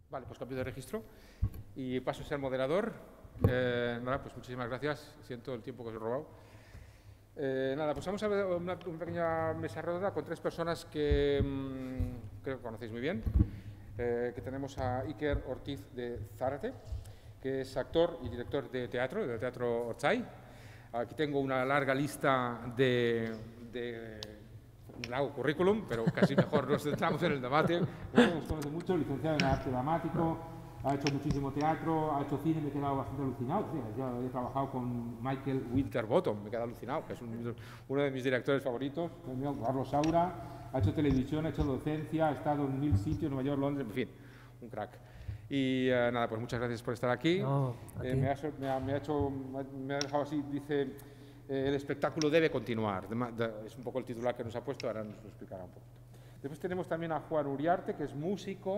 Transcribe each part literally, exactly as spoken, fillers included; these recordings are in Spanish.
Vale, pues cambio de registro y paso a ser moderador. Eh, nada, pues muchísimas gracias. Siento el tiempo que os he robado. Eh, nada, pues vamos a ver una, una pequeña mesa redonda con tres personas que mmm, creo que conocéis muy bien. Eh, que tenemos a Iker Ortiz de Zárate, que es actor y director de teatro, del Teatro Otzai. Aquí tengo una larga lista de, de un largo currículum, pero casi mejor nos centramos en el debate. Nos conoce mucho, licenciado en arte dramático, ha hecho muchísimo teatro, ha hecho cine, me he quedado bastante alucinado. Sí, yo he trabajado con Michael Winterbottom, me he quedado alucinado, que es un, uno de mis directores favoritos, Carlos Saura, ha hecho televisión, ha hecho docencia, ha estado en mil sitios, Nueva York, Londres, en fin, un crack. Y uh, nada, pues muchas gracias por estar aquí. No, eh, me, ha, me, ha, me ha hecho, me ha dejado así, dice, eh, el espectáculo debe continuar. De, de, es un poco el titular que nos ha puesto, ahora nos lo explicará un poquito. Después tenemos también a Juan Uriarte, que es músico,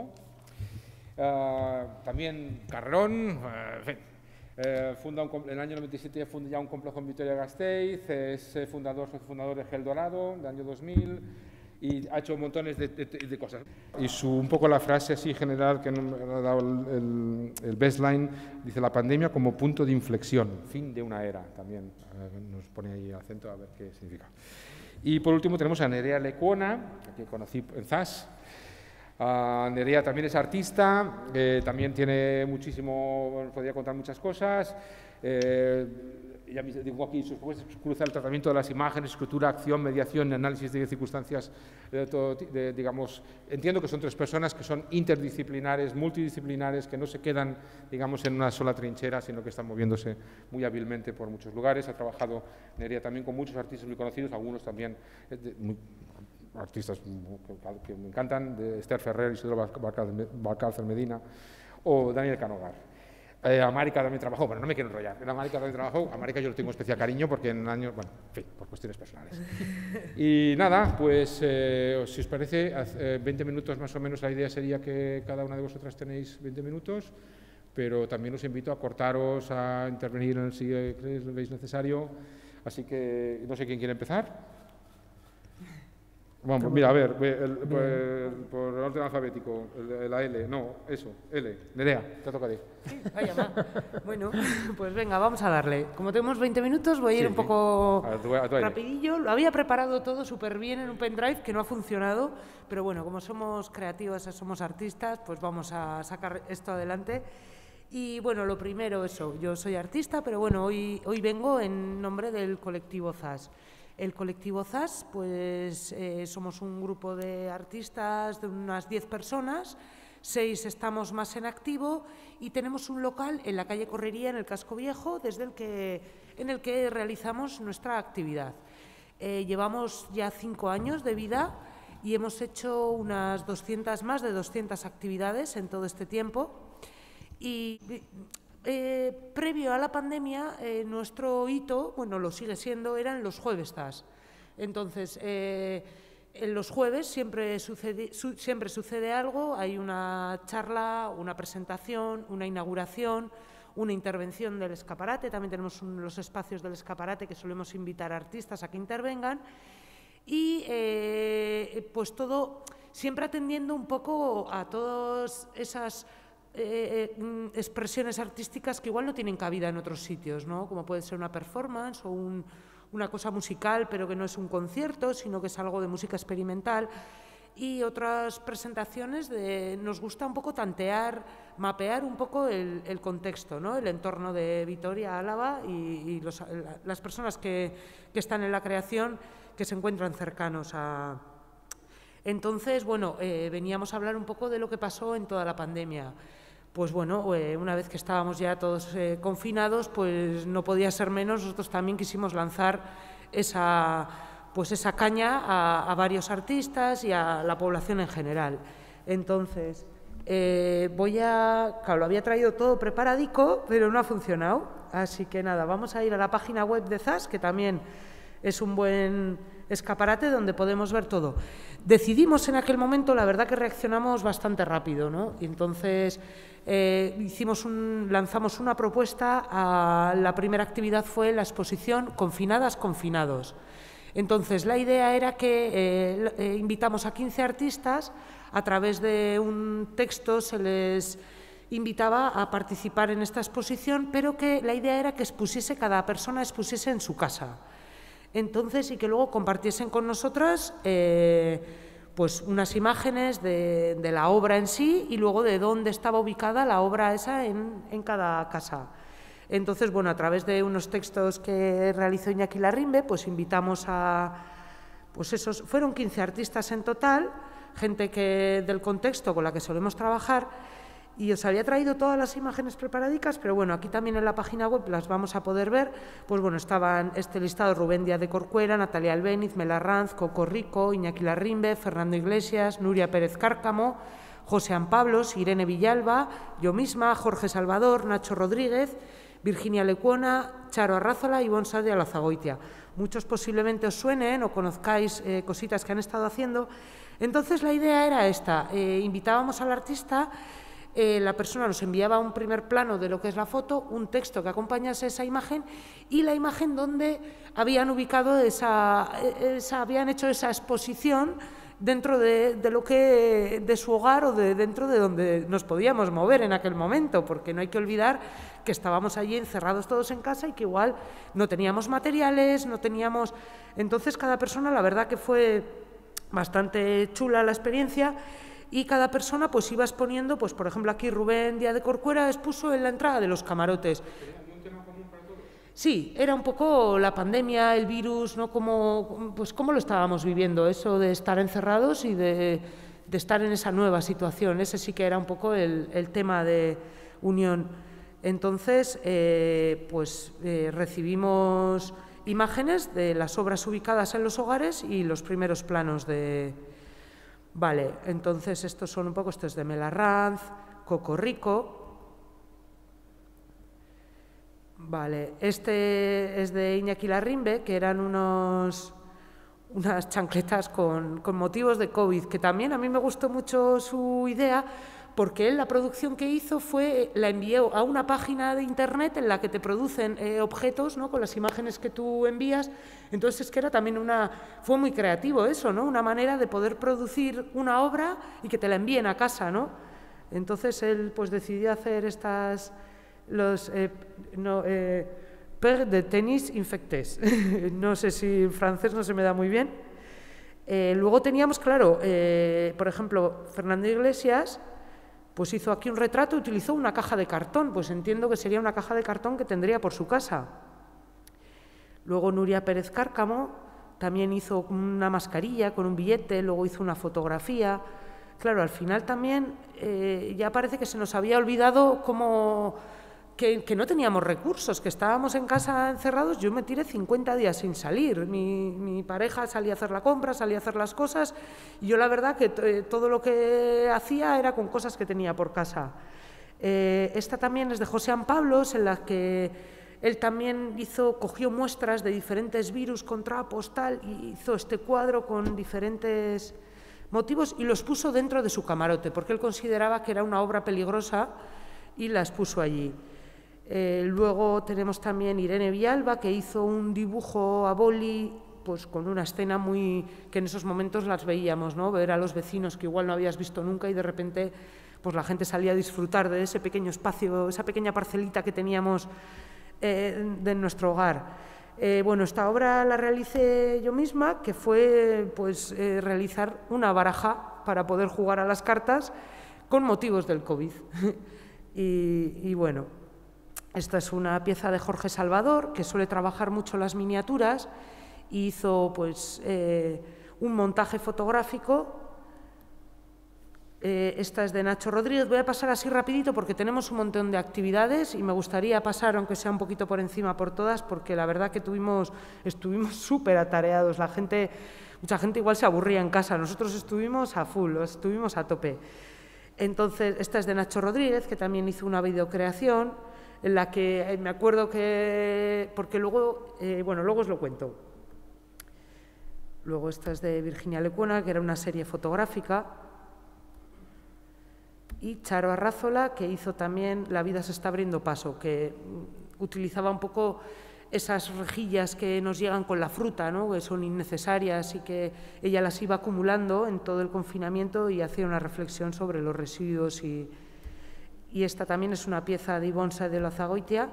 uh, también carrerón, uh, en fin. Eh, funda un, en el año noventa y siete funda ya un complejo en Vitoria-Gasteiz, es eh, fundador, socio fundador de Gel Dorado, del año dos mil, y ha hecho montones de, de, de cosas. Y su, un poco la frase así general que nos ha dado el, el, el baseline, dice la pandemia como punto de inflexión, fin de una era, también eh, nos pone ahí el acento a ver qué significa. Y por último tenemos a Nerea Lecuona, que conocí en Z A S. Uh, Nerea también es artista, eh, también tiene muchísimo, podría contar muchas cosas. Eh, ya digo aquí, sus propuestas cruza el tratamiento de las imágenes, escritura, acción, mediación, análisis de circunstancias, de todo, de, digamos, entiendo que son tres personas que son interdisciplinares, multidisciplinares, que no se quedan, digamos, en una sola trinchera, sino que están moviéndose muy hábilmente por muchos lugares. Ha trabajado Nerea también con muchos artistas muy conocidos, algunos también de, muy, artistas que me encantan, de Esther Ferrer, Isidro Valcárcel Medina o Daniel Canogar. Eh, América también trabajó, bueno, no me quiero enrollar, en América también trabajó, América yo le tengo especial cariño porque en años, bueno, en fin, por cuestiones personales. Y nada, pues eh, si os parece, eh, veinte minutos más o menos, la idea sería que cada una de vosotras tenéis veinte minutos, pero también os invito a cortaros, a intervenir en el si lo veis necesario, así que no sé quién quiere empezar. Bueno, pues mira, a ver, el, el, el, por el orden alfabético, el, la L, no, eso, L, Nerea, te toca a ti. Sí, vaya más. Bueno, pues venga, vamos a darle. Como tenemos veinte minutos, voy a ir sí, un poco a tu, a tu rapidillo. Lo había preparado todo súper bien en un pendrive que no ha funcionado, pero bueno, como somos creativos, somos artistas, pues vamos a sacar esto adelante. Y bueno, lo primero, eso, yo soy artista, pero bueno, hoy, hoy vengo en nombre del colectivo Z A S. El colectivo Z A S, pues eh, somos un grupo de artistas de unas diez personas, seis estamos más en activo y tenemos un local en la calle Correría, en el Casco Viejo, desde el que, en el que realizamos nuestra actividad. Eh, llevamos ya cinco años de vida y hemos hecho unas doscientas, más de doscientas actividades en todo este tiempo. Y Eh, previo a la pandemia, eh, nuestro hito, bueno, lo sigue siendo, eran los jueves Z A S. Entonces, eh, en los jueves siempre sucede, su, siempre sucede algo, hay una charla, una presentación, una inauguración, una intervención del escaparate, también tenemos un, los espacios del escaparate que solemos invitar a artistas a que intervengan, y eh, pues todo siempre atendiendo un poco a todas esas Eh, eh, expresiones artísticas que igual no tienen cabida en otros sitios, ¿no? Como puede ser una performance o un, una cosa musical, pero que no es un concierto, sino que es algo de música experimental. Y otras presentaciones, de, nos gusta un poco tantear, mapear un poco el, el contexto, ¿no? El entorno de Vitoria, Álava y, y los, las personas que, que están en la creación, que se encuentran cercanos a... Entonces, bueno, eh, veníamos a hablar un poco de lo que pasó en toda la pandemia. Pues bueno, eh, una vez que estábamos ya todos eh, confinados, pues no podía ser menos, nosotros también quisimos lanzar esa, pues esa caña a, a varios artistas y a la población en general. Entonces, eh, voy a... Claro, lo había traído todo preparadico, pero no ha funcionado. Así que nada, vamos a ir a la página web de Z A S, que también es un buen escaparate donde podemos ver todo. Decidimos en aquel momento, la verdad que reaccionamos bastante rápido, ¿no? Y entonces eh, hicimos un, lanzamos una propuesta, a, la primera actividad fue la exposición Confinadas, Confinados. Entonces, la idea era que eh, eh, invitamos a quince artistas, a través de un texto se les invitaba a participar en esta exposición, pero que la idea era que expusiese, cada persona expusiese en su casa. Entonces, y que luego compartiesen con nosotras eh, pues unas imágenes de, de la obra en sí y luego de dónde estaba ubicada la obra esa en, en cada casa. Entonces, bueno, a través de unos textos que realizó Iñaki Larrimbe, pues invitamos a, pues esos, fueron quince artistas en total, gente que, del contexto con la que solemos trabajar, y os había traído todas las imágenes preparadicas, pero bueno, aquí también en la página web las vamos a poder ver. Pues bueno, estaban este listado: Rubén Díaz de Corcuera, Natalia Albéniz, Mel Arranz, Coco Rico, Iñaki Larrimbe, Fernando Iglesias, Nuria Pérez Cárcamo, José Pablos, Irene Villalba, yo misma, Jorge Salvador, Nacho Rodríguez, Virginia Lecuona, Charo Arrázola y Ivonne Sá de Alazagoitia. Muchos posiblemente os suenen o conozcáis eh, cositas que han estado haciendo. Entonces la idea era esta: eh, invitábamos al artista, eh, la persona nos enviaba un primer plano de lo que es la foto, un texto que acompañase esa imagen y la imagen donde habían ubicado esa, esa habían hecho esa exposición dentro de, de lo que de su hogar o de dentro de donde nos podíamos mover en aquel momento, porque no hay que olvidar que estábamos allí encerrados todos en casa y que igual no teníamos materiales, no teníamos... Entonces cada persona, la verdad que fue bastante chula la experiencia, y cada persona pues iba exponiendo, pues por ejemplo aquí Rubén Díaz de Corcuera expuso en la entrada de los camarotes. Sí, era un poco la pandemia, el virus, ¿no? Cómo, pues cómo lo estábamos viviendo, eso de estar encerrados y de, de estar en esa nueva situación. Ese sí que era un poco el, el tema de unión. Entonces, eh, pues eh, recibimos imágenes de las obras ubicadas en los hogares y los primeros planos de... Vale, entonces estos son un poco, esto es de Mel Arranz, Coco Rico. Vale, este es de Iñaki Larrimbe, que eran unos, unas chancletas con, con motivos de COVID, que también a mí me gustó mucho su idea, porque él la producción que hizo fue, la envió a una página de internet en la que te producen eh, objetos, ¿no?, con las imágenes que tú envías. Entonces es que era también una, fue muy creativo eso, ¿no?, una manera de poder producir una obra y que te la envíen a casa, ¿no? Entonces él pues decidió hacer estas, los eh, no, eh, paires de tenis infectés. No sé si en francés no se me da muy bien. Eh, luego teníamos, claro, eh, por ejemplo, Fernando Iglesias, pues hizo aquí un retrato, utilizó una caja de cartón, pues entiendo que sería una caja de cartón que tendría por su casa. Luego Nuria Pérez Cárcamo también hizo una mascarilla con un billete, luego hizo una fotografía. Claro, al final también eh, ya parece que se nos había olvidado cómo, que, que no teníamos recursos, que estábamos en casa encerrados. Yo me tiré cincuenta días sin salir. Mi, mi pareja salía a hacer la compra, salía a hacer las cosas, y yo la verdad que eh, todo lo que hacía era con cosas que tenía por casa. Eh, esta también es de José Pablos, en la que él también hizo, cogió muestras de diferentes virus contra postal y hizo este cuadro con diferentes motivos y los puso dentro de su camarote, porque él consideraba que era una obra peligrosa y las puso allí. Eh, luego tenemos también Irene Villalba, que hizo un dibujo a boli, pues con una escena muy, que en esos momentos las veíamos, ¿no? Ver a los vecinos que igual no habías visto nunca y de repente pues la gente salía a disfrutar de ese pequeño espacio, esa pequeña parcelita que teníamos eh, de nuestro hogar. Eh, bueno, esta obra la realicé yo misma, que fue pues eh, realizar una baraja para poder jugar a las cartas con motivos del COVID. y, y bueno, esta es una pieza de Jorge Salvador, que suele trabajar mucho las miniaturas, y hizo pues eh, un montaje fotográfico. Eh, esta es de Nacho Rodríguez. Voy a pasar así rapidito porque tenemos un montón de actividades y me gustaría pasar, aunque sea un poquito por encima, por todas, porque la verdad que tuvimos, estuvimos súper atareados. La gente, mucha gente igual se aburría en casa. Nosotros estuvimos a full, estuvimos a tope. Entonces, esta es de Nacho Rodríguez, que también hizo una videocreación, en la que eh, me acuerdo que, porque luego, eh, bueno, luego os lo cuento. Luego esta es de Virginia Lecuona, que era una serie fotográfica, y Charo Arrázola, que hizo también La vida se está abriendo paso, que utilizaba un poco esas rejillas que nos llegan con la fruta, ¿no? Que son innecesarias y que ella las iba acumulando en todo el confinamiento y hacía una reflexión sobre los residuos. Y, y esta también es una pieza de Ibonsa de Lozagoitia.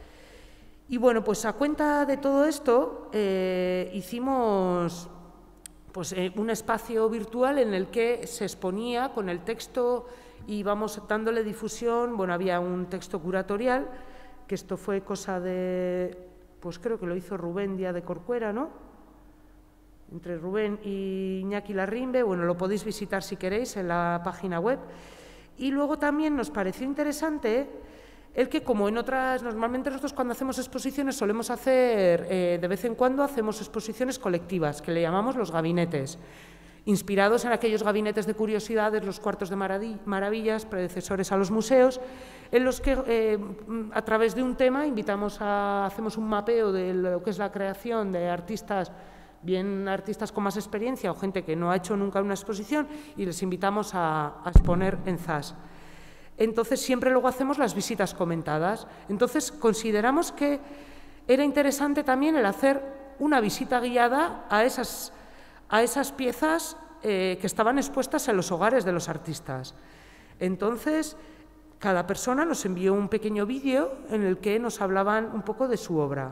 Y bueno, pues a cuenta de todo esto eh, hicimos pues, eh, un espacio virtual en el que se exponía con el texto y vamos dándole difusión. Bueno, había un texto curatorial, que esto fue cosa de... pues creo que lo hizo Rubén Díaz de Corcuera, ¿no? Entre Rubén y Iñaki Larrimbe, bueno, lo podéis visitar si queréis en la página web. Y luego también nos pareció interesante el que, como en otras, normalmente nosotros cuando hacemos exposiciones solemos hacer, eh, de vez en cuando hacemos exposiciones colectivas, que le llamamos los gabinetes, inspirados en aquellos gabinetes de curiosidades, los cuartos de maravillas, predecesores a los museos, en los que eh, a través de un tema invitamos a, hacemos un mapeo de lo que es la creación de artistas, bien artistas con más experiencia o gente que no ha hecho nunca una exposición, y les invitamos a, a exponer en Zas. Entonces siempre luego hacemos las visitas comentadas. Entonces consideramos que era interesante también el hacer una visita guiada a esas a esas piezas eh, que estaban expuestas en los hogares de los artistas. Entonces, cada persona nos envió un pequeño vídeo en el que nos hablaban un poco de su obra.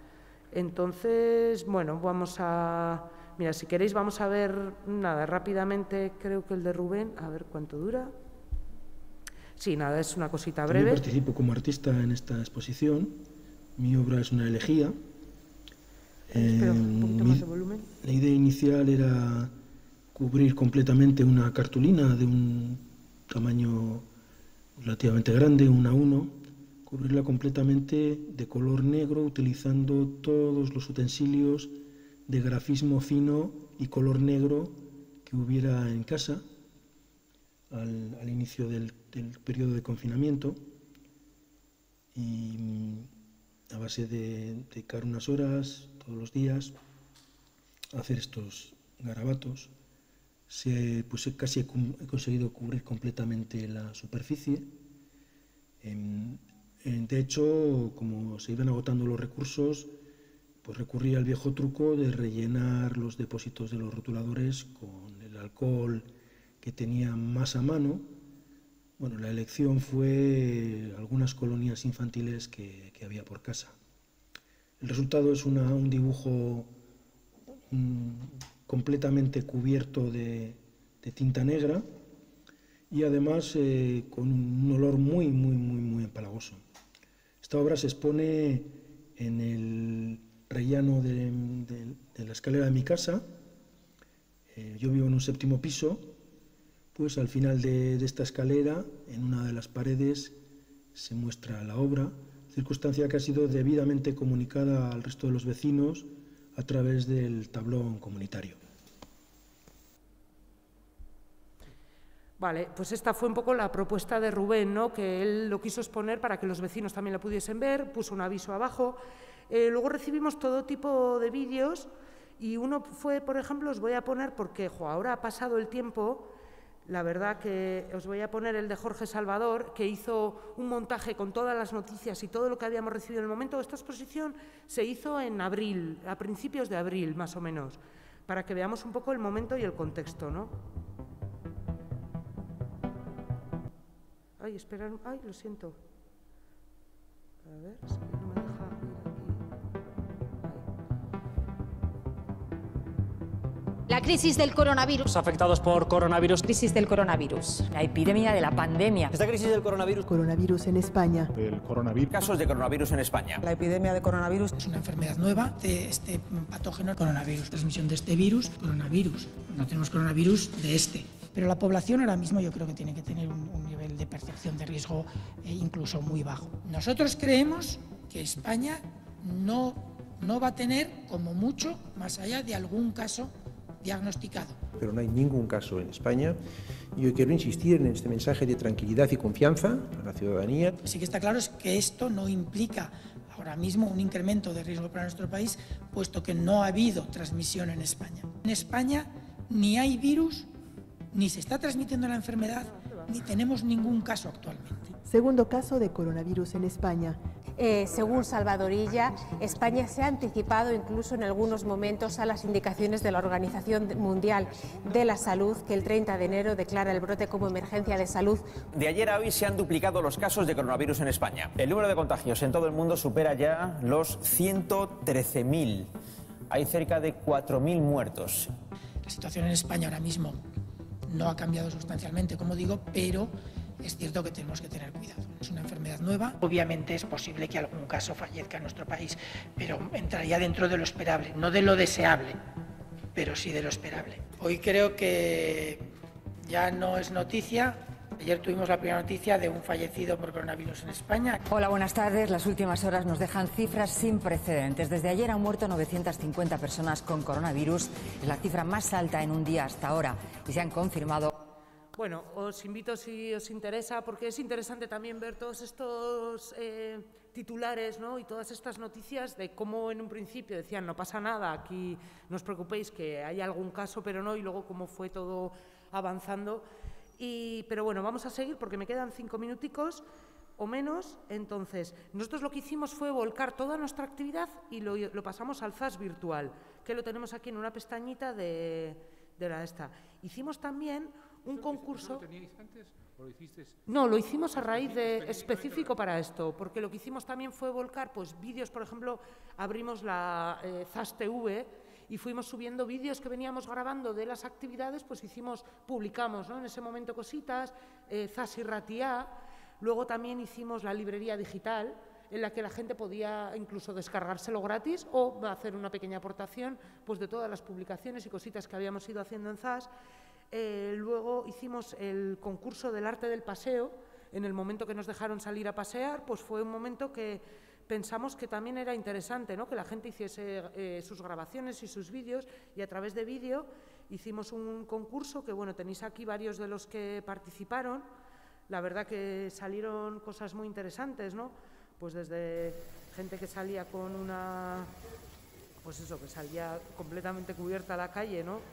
Entonces, bueno, vamos a... Mira, si queréis vamos a ver, nada, rápidamente, creo que el de Rubén, a ver cuánto dura. Sí, nada, es una cosita breve. Yo participo como artista en esta exposición. Mi obra es una elegía. Espera, un poquito más de volumen. La idea inicial era cubrir completamente una cartulina de un tamaño relativamente grande, uno a uno, cubrirla completamente de color negro utilizando todos los utensilios de grafismo fino y color negro que hubiera en casa al, al inicio del, del periodo de confinamiento. Y a base de dedicar unas horas todos los días a hacer estos garabatos, se, pues casi he, he conseguido cubrir completamente la superficie. En, en, de hecho, como se iban agotando los recursos, pues recurrí al viejo truco de rellenar los depósitos de los rotuladores con el alcohol que tenía más a mano. Bueno, la elección fue algunas colonias infantiles que, que había por casa. El resultado es una, un dibujo um, completamente cubierto de, de tinta negra y además eh, con un olor muy, muy, muy, muy empalagoso. Esta obra se expone en el rellano de, de, de la escalera de mi casa. Eh, yo vivo en un séptimo piso, pues al final de, de esta escalera, en una de las paredes, se muestra la obra, circunstancia que ha sido debidamente comunicada al resto de los vecinos a través del tablón comunitario. Vale, pues esta fue un poco la propuesta de Rubén, ¿no? Que él lo quiso exponer para que los vecinos también la pudiesen ver, puso un aviso abajo. Eh, luego recibimos todo tipo de vídeos y uno fue, por ejemplo, os voy a poner, porque jo, ahora ha pasado el tiempo, la verdad que os voy a poner el de Jorge Salvador, que hizo un montaje con todas las noticias y todo lo que habíamos recibido en el momento. Esta exposición se hizo en abril, a principios de abril más o menos, para que veamos un poco el momento y el contexto, ¿no? Ay, espera, ay, lo siento. A ver, es que no me deja ir aquí. La crisis del coronavirus. Afectados por coronavirus. Crisis del coronavirus. La epidemia de la pandemia. Esta crisis del coronavirus. Coronavirus en España. El coronavirus. Casos de coronavirus en España. La epidemia de coronavirus es una enfermedad nueva de este patógeno coronavirus. Transmisión de este virus, coronavirus. No tenemos coronavirus de este. Pero la población ahora mismo yo creo que tiene que tener un, un nivel de percepción de riesgo eh, incluso muy bajo. Nosotros creemos que España no, no va a tener, como mucho, más allá de algún caso diagnosticado. Pero no hay ningún caso en España. Yo quiero insistir en este mensaje de tranquilidad y confianza a la ciudadanía. Sí que está claro es que esto no implica ahora mismo un incremento de riesgo para nuestro país, puesto que no ha habido transmisión en España. En España ni hay virus, ni se está transmitiendo la enfermedad, Ni tenemos ningún caso actualmente. Segundo caso de coronavirus en España. Eh, según Salvadorilla, España se ha anticipado incluso en algunos momentos a las indicaciones de la Organización Mundial de la Salud, que el treinta de enero declara el brote como emergencia de salud. De ayer a hoy se han duplicado los casos de coronavirus en España. El número de contagios en todo el mundo supera ya los ciento trece mil. Hay cerca de cuatro mil muertos. La situación en España ahora mismo no ha cambiado sustancialmente, como digo, pero es cierto que tenemos que tener cuidado. Es una enfermedad nueva. Obviamente es posible que algún caso fallezca en nuestro país, pero entraría dentro de lo esperable, no de lo deseable, pero sí de lo esperable. Hoy creo que ya no es noticia. Ayer tuvimos la primera noticia de un fallecido por coronavirus en España. Hola, buenas tardes. Las últimas horas nos dejan cifras sin precedentes. Desde ayer han muerto novecientas cincuenta personas con coronavirus. Es la cifra más alta en un día hasta ahora y se han confirmado. Bueno, os invito si os interesa, porque es interesante también ver todos estos eh, titulares, ¿no? Y todas estas noticias de cómo en un principio decían no pasa nada, aquí no os preocupéis que hay algún caso, pero no, y luego cómo fue todo avanzando. Y, pero bueno, vamos a seguir porque me quedan cinco minuticos o menos. Entonces, nosotros lo que hicimos fue volcar toda nuestra actividad y lo, lo pasamos al Z A S virtual, que lo tenemos aquí en una pestañita de, de la esta. Hicimos también un concurso. ¿Lo teníais antes o lo hicisteis? No, lo hicimos a raíz de específico para esto, porque lo que hicimos también fue volcar pues vídeos, por ejemplo, abrimos la eh, Z A S T V y fuimos subiendo vídeos que veníamos grabando de las actividades, pues hicimos, publicamos, ¿no? En ese momento cositas, eh, Z A S y Ratia. Luego también hicimos la librería digital, en la que la gente podía incluso descargárselo gratis o hacer una pequeña aportación pues, de todas las publicaciones y cositas que habíamos ido haciendo en Z A S. Eh, luego hicimos el concurso del arte del paseo. En el momento que nos dejaron salir a pasear, pues fue un momento que pensamos que también era interesante, ¿no? Que la gente hiciese eh, sus grabaciones y sus vídeos, y a través de vídeo hicimos un concurso que, bueno, tenéis aquí varios de los que participaron. La verdad que salieron cosas muy interesantes, ¿no? Pues desde gente que salía con una, pues eso, que salía completamente cubierta a la calle, ¿no?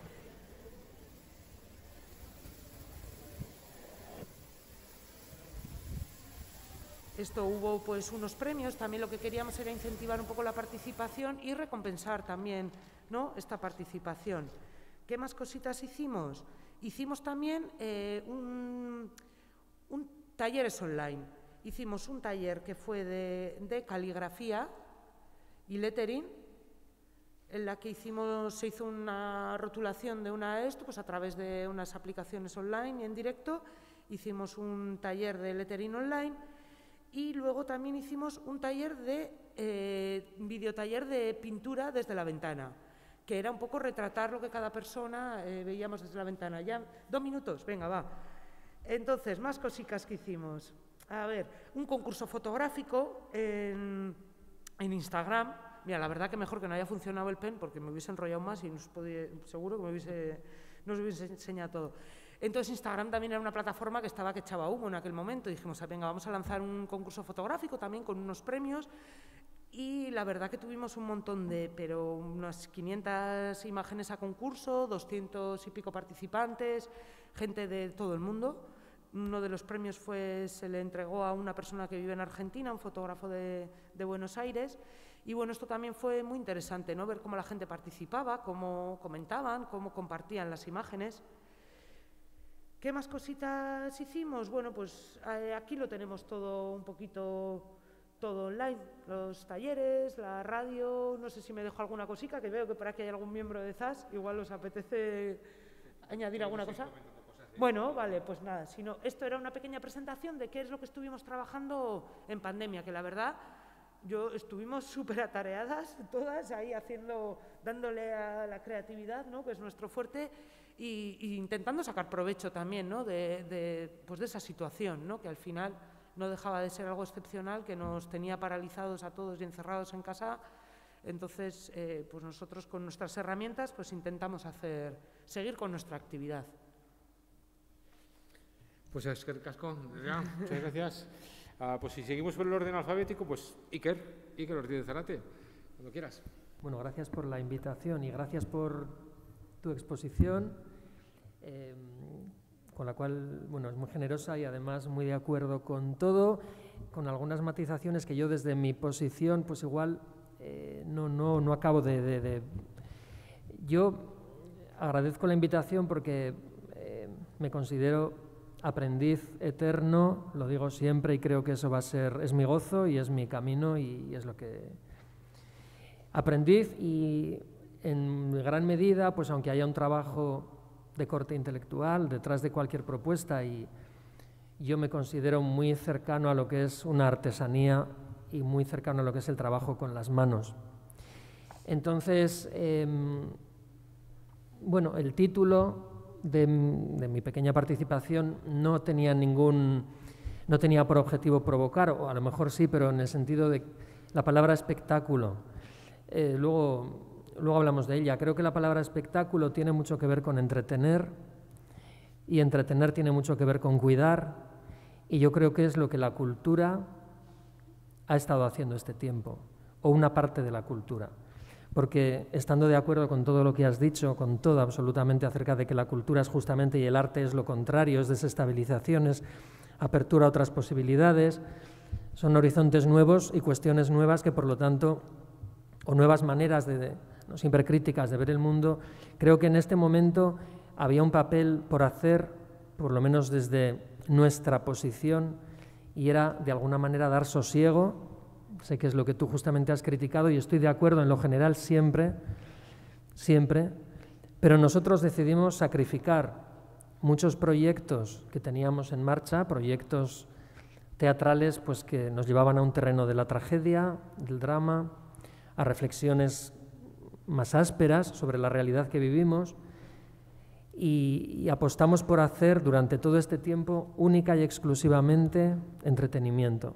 Esto hubo pues unos premios, también lo que queríamos era incentivar un poco la participación y recompensar también, ¿no? Esta participación. ¿Qué más cositas hicimos? Hicimos también eh, un, un talleres online. Hicimos un taller que fue de, de caligrafía y lettering, en la que hicimos, se hizo una rotulación de una esto, pues a través de unas aplicaciones online y en directo. Hicimos un taller de lettering online. Y luego también hicimos un taller de, eh, videotaller de pintura desde la ventana, que era un poco retratar lo que cada persona eh, veíamos desde la ventana. Ya, dos minutos, venga, va. Entonces, más cositas que hicimos. A ver, un concurso fotográfico en, en Instagram. Mira, la verdad que mejor que no haya funcionado el pen, porque me hubiese enrollado más y nos podía, seguro que me hubiese, nos hubiese enseñado todo. Entonces Instagram también era una plataforma que estaba que echaba humo en aquel momento. Dijimos, venga, vamos a lanzar un concurso fotográfico también con unos premios. Y la verdad que tuvimos un montón de, pero unas quinientas imágenes a concurso, doscientos y pico participantes, gente de todo el mundo. Uno de los premios fue, se le entregó a una persona que vive en Argentina, un fotógrafo de, de Buenos Aires. Y bueno, esto también fue muy interesante, ¿no? Ver cómo la gente participaba, cómo comentaban, cómo compartían las imágenes. ¿Qué más cositas hicimos? Bueno, pues eh, aquí lo tenemos todo un poquito, todo online, los talleres, la radio, no sé si me dejo alguna cosica, que veo que por aquí hay algún miembro de Z A S, igual os apetece añadir alguna cosa. Bueno, vale, pues nada, sino, esto era una pequeña presentación de qué es lo que estuvimos trabajando en pandemia, que la verdad, yo estuvimos súper atareadas todas ahí haciendo, dándole a la creatividad, ¿no? Que es nuestro fuerte. Y, y intentando sacar provecho también, ¿no? de, de, pues de esa situación, ¿no? Que al final no dejaba de ser algo excepcional, que nos tenía paralizados a todos y encerrados en casa. Entonces, eh, pues nosotros con nuestras herramientas pues intentamos hacer, seguir con nuestra actividad. Pues es que casco, ya, muchas gracias. Uh, pues si seguimos por el orden alfabético, pues Iker, Iker Ortiz de Zarate, cuando quieras. Bueno, gracias por la invitación y gracias por tu exposición. Eh, con la cual, bueno, es muy generosa y además muy de acuerdo con todo, con algunas matizaciones que yo desde mi posición, pues igual eh, no, no, no acabo de, de, de... Yo agradezco la invitación porque eh, me considero aprendiz eterno, lo digo siempre y creo que eso va a ser, es mi gozo y es mi camino y, y es lo que... Aprendiz y en gran medida, pues aunque haya un trabajo de corte intelectual detrás de cualquier propuesta y yo me considero muy cercano a lo que es una artesanía y muy cercano a lo que es el trabajo con las manos. Entonces, eh, bueno, el título de, de mi pequeña participación no tenía ningún, no tenía por objetivo provocar, o a lo mejor sí, pero en el sentido de la palabra espectáculo. Eh, luego, luego hablamos de ella. Creo que la palabra espectáculo tiene mucho que ver con entretener y entretener tiene mucho que ver con cuidar y yo creo que es lo que la cultura ha estado haciendo este tiempo, o una parte de la cultura. Porque estando de acuerdo con todo lo que has dicho, con todo absolutamente acerca de que la cultura es justamente y el arte es lo contrario, es desestabilización, es apertura a otras posibilidades, son horizontes nuevos y cuestiones nuevas que por lo tanto, o nuevas maneras de, de no siempre críticas de ver el mundo, creo que en este momento había un papel por hacer, por lo menos desde nuestra posición, y era de alguna manera dar sosiego. Sé que es lo que tú justamente has criticado y estoy de acuerdo en lo general siempre, siempre, pero nosotros decidimos sacrificar muchos proyectos que teníamos en marcha, proyectos teatrales pues, que nos llevaban a un terreno de la tragedia, del drama, a reflexiones más ásperas sobre la realidad que vivimos y, y apostamos por hacer durante todo este tiempo única y exclusivamente entretenimiento.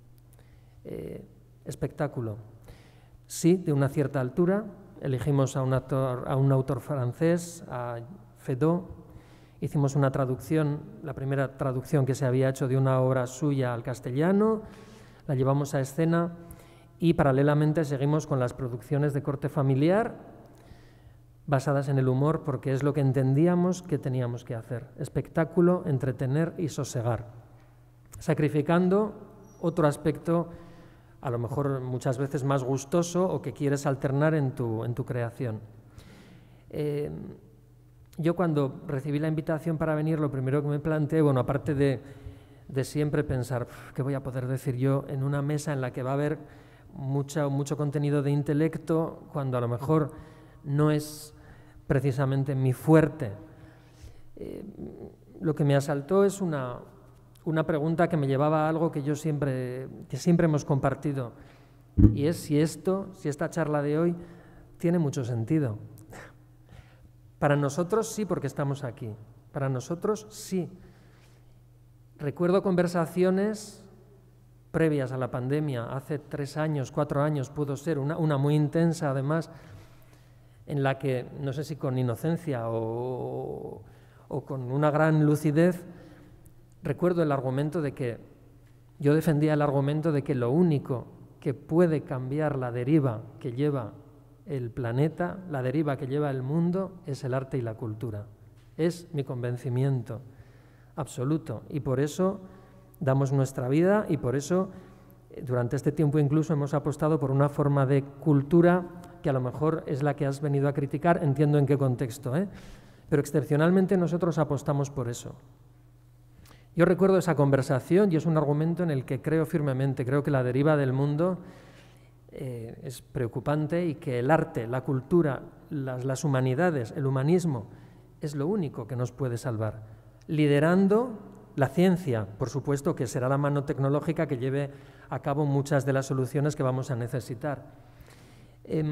Eh, espectáculo. Sí, de una cierta altura, elegimos a un, actor, a un autor francés, a Feydeau, hicimos una traducción, la primera traducción que se había hecho de una obra suya al castellano, la llevamos a escena y paralelamente seguimos con las producciones de corte familiar basadas en el humor porque es lo que entendíamos que teníamos que hacer, espectáculo, entretener y sosegar, sacrificando otro aspecto a lo mejor muchas veces más gustoso o que quieres alternar en tu, en tu creación. Eh, yo cuando recibí la invitación para venir, lo primero que me planteé, bueno, aparte de, de siempre pensar, ¿qué voy a poder decir yo en una mesa en la que va a haber mucha, mucho contenido de intelecto, cuando a lo mejor no es precisamente mi fuerte? Eh, lo que me asaltó es una... una pregunta que me llevaba a algo que yo siempre, que siempre hemos compartido, y es si esto, si esta charla de hoy tiene mucho sentido. Para nosotros sí, porque estamos aquí. Para nosotros sí. Recuerdo conversaciones previas a la pandemia, hace tres años, cuatro años pudo ser, una, una muy intensa además, en la que, no sé si con inocencia o, o con una gran lucidez, recuerdo el argumento de que, yo defendía el argumento de que lo único que puede cambiar la deriva que lleva el planeta, la deriva que lleva el mundo, es el arte y la cultura. Es mi convencimiento absoluto y por eso damos nuestra vida y por eso durante este tiempo incluso hemos apostado por una forma de cultura que a lo mejor es la que has venido a criticar, entiendo en qué contexto, ¿eh? Pero excepcionalmente nosotros apostamos por eso. Yo recuerdo esa conversación y es un argumento en el que creo firmemente, creo que la deriva del mundo eh, es preocupante y que el arte, la cultura, las, las humanidades, el humanismo, es lo único que nos puede salvar. Liderando la ciencia, por supuesto que será la mano tecnológica que lleve a cabo muchas de las soluciones que vamos a necesitar. Eh,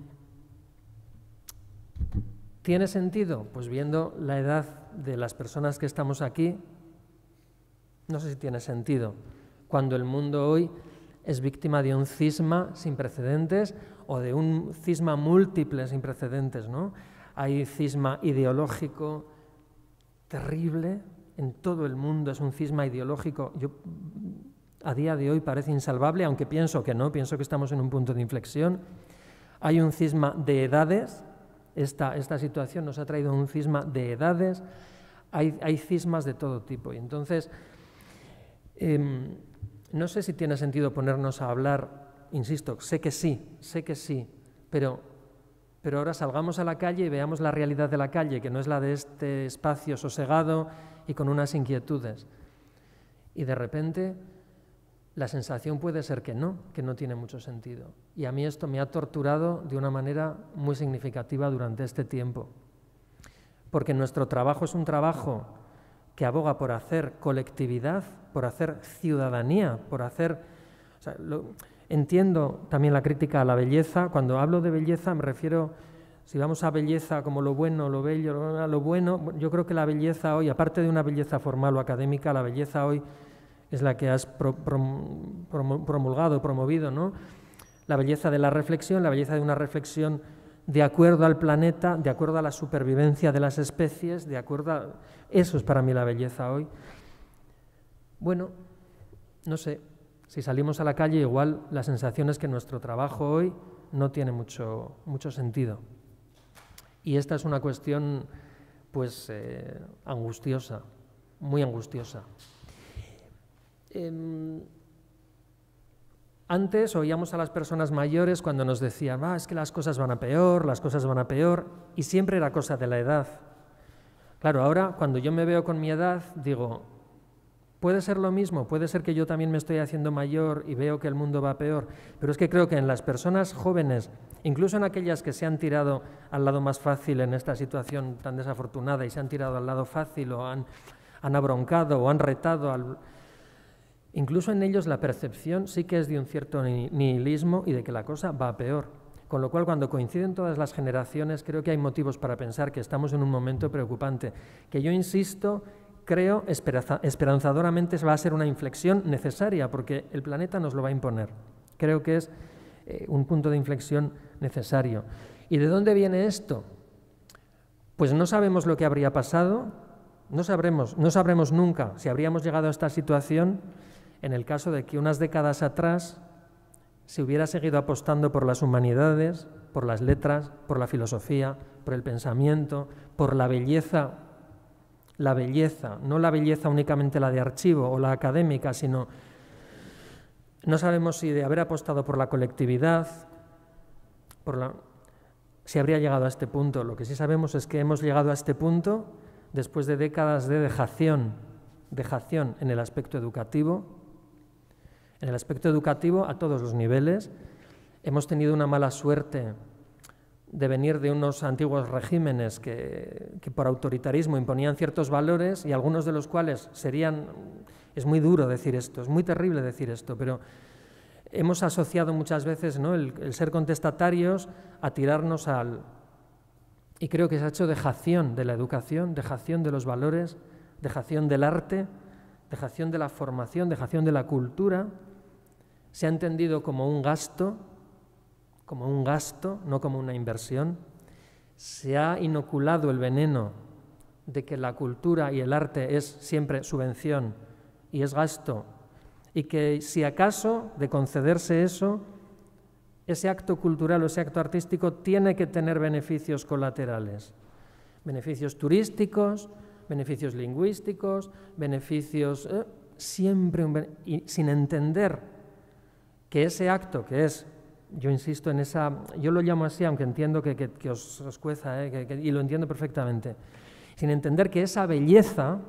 ¿Tiene sentido? Pues viendo la edad de las personas que estamos aquí, no sé si tiene sentido, cuando el mundo hoy es víctima de un cisma sin precedentes o de un cisma múltiple sin precedentes, ¿no? Hay cisma ideológico terrible, en todo el mundo es un cisma ideológico, yo, a día de hoy parece insalvable, aunque pienso que no, pienso que estamos en un punto de inflexión. Hay un cisma de edades, esta, esta situación nos ha traído un cisma de edades, hay, hay cismas de todo tipo. Y entonces, eh, no sé si tiene sentido ponernos a hablar, insisto, sé que sí, sé que sí, pero, pero ahora salgamos a la calle y veamos la realidad de la calle, que no es la de este espacio sosegado y con unas inquietudes. Y de repente la sensación puede ser que no, que no tiene mucho sentido. Y a mí esto me ha torturado de una manera muy significativa durante este tiempo. Porque nuestro trabajo es un trabajo que aboga por hacer colectividad, por hacer ciudadanía, por hacer... O sea, lo, entiendo también la crítica a la belleza. Cuando hablo de belleza me refiero, si vamos a belleza como lo bueno, lo bello, lo bueno, yo creo que la belleza hoy, aparte de una belleza formal o académica, la belleza hoy es la que has pro, prom, prom, promulgado, promovido, ¿no? La belleza de la reflexión, la belleza de una reflexión de acuerdo al planeta, de acuerdo a la supervivencia de las especies, de acuerdo a... Eso es para mí la belleza hoy. Bueno, no sé, si salimos a la calle igual la sensación es que nuestro trabajo hoy no tiene mucho, mucho sentido. Y esta es una cuestión, pues, eh, angustiosa, muy angustiosa. Eh, Antes oíamos a las personas mayores cuando nos decían, ah, es que las cosas van a peor, las cosas van a peor, y siempre era cosa de la edad. Claro, ahora cuando yo me veo con mi edad, digo, puede ser lo mismo, puede ser que yo también me estoy haciendo mayor y veo que el mundo va peor, pero es que creo que en las personas jóvenes, incluso en aquellas que se han tirado al lado más fácil en esta situación tan desafortunada y se han tirado al lado fácil o han, han abroncado o han retado al... Incluso en ellos la percepción sí que es de un cierto nihilismo y de que la cosa va a peor. Con lo cual, cuando coinciden todas las generaciones, creo que hay motivos para pensar que estamos en un momento preocupante, que yo insisto, creo esperanzadoramente va a ser una inflexión necesaria, porque el planeta nos lo va a imponer. Creo que es eh, un punto de inflexión necesario. ¿Y de dónde viene esto? Pues no sabemos lo que habría pasado, no sabremos, no sabremos nunca si habríamos llegado a esta situación en el caso de que unas décadas atrás se hubiera seguido apostando por las humanidades, por las letras, por la filosofía, por el pensamiento, por la belleza, la belleza, no la belleza únicamente la de archivo o la académica, sino no sabemos si de haber apostado por la colectividad, por la, si habría llegado a este punto. Lo que sí sabemos es que hemos llegado a este punto después de décadas de dejación, dejación en el aspecto educativo. En el aspecto educativo, a todos los niveles, hemos tenido una mala suerte de venir de unos antiguos regímenes que, que por autoritarismo imponían ciertos valores y algunos de los cuales serían, es muy duro decir esto, es muy terrible decir esto, pero hemos asociado muchas veces, ¿no?, el, el ser contestatarios a tirarnos al... Y creo que se ha hecho dejación de la educación, dejación de los valores, dejación del arte, dejación de la formación, dejación de la cultura. Se ha entendido como un gasto, como un gasto, no como una inversión. Se ha inoculado el veneno de que la cultura y el arte es siempre subvención y es gasto, y que si acaso de concederse eso, ese acto cultural o ese acto artístico tiene que tener beneficios colaterales, beneficios turísticos, beneficios lingüísticos, beneficios... Eh, siempre un, y sin entender que ese acto que es, yo insisto en esa, yo lo llamo así, aunque entiendo que, que, que os, os cueza, eh, que, que, y lo entiendo perfectamente, sin entender que esa belleza,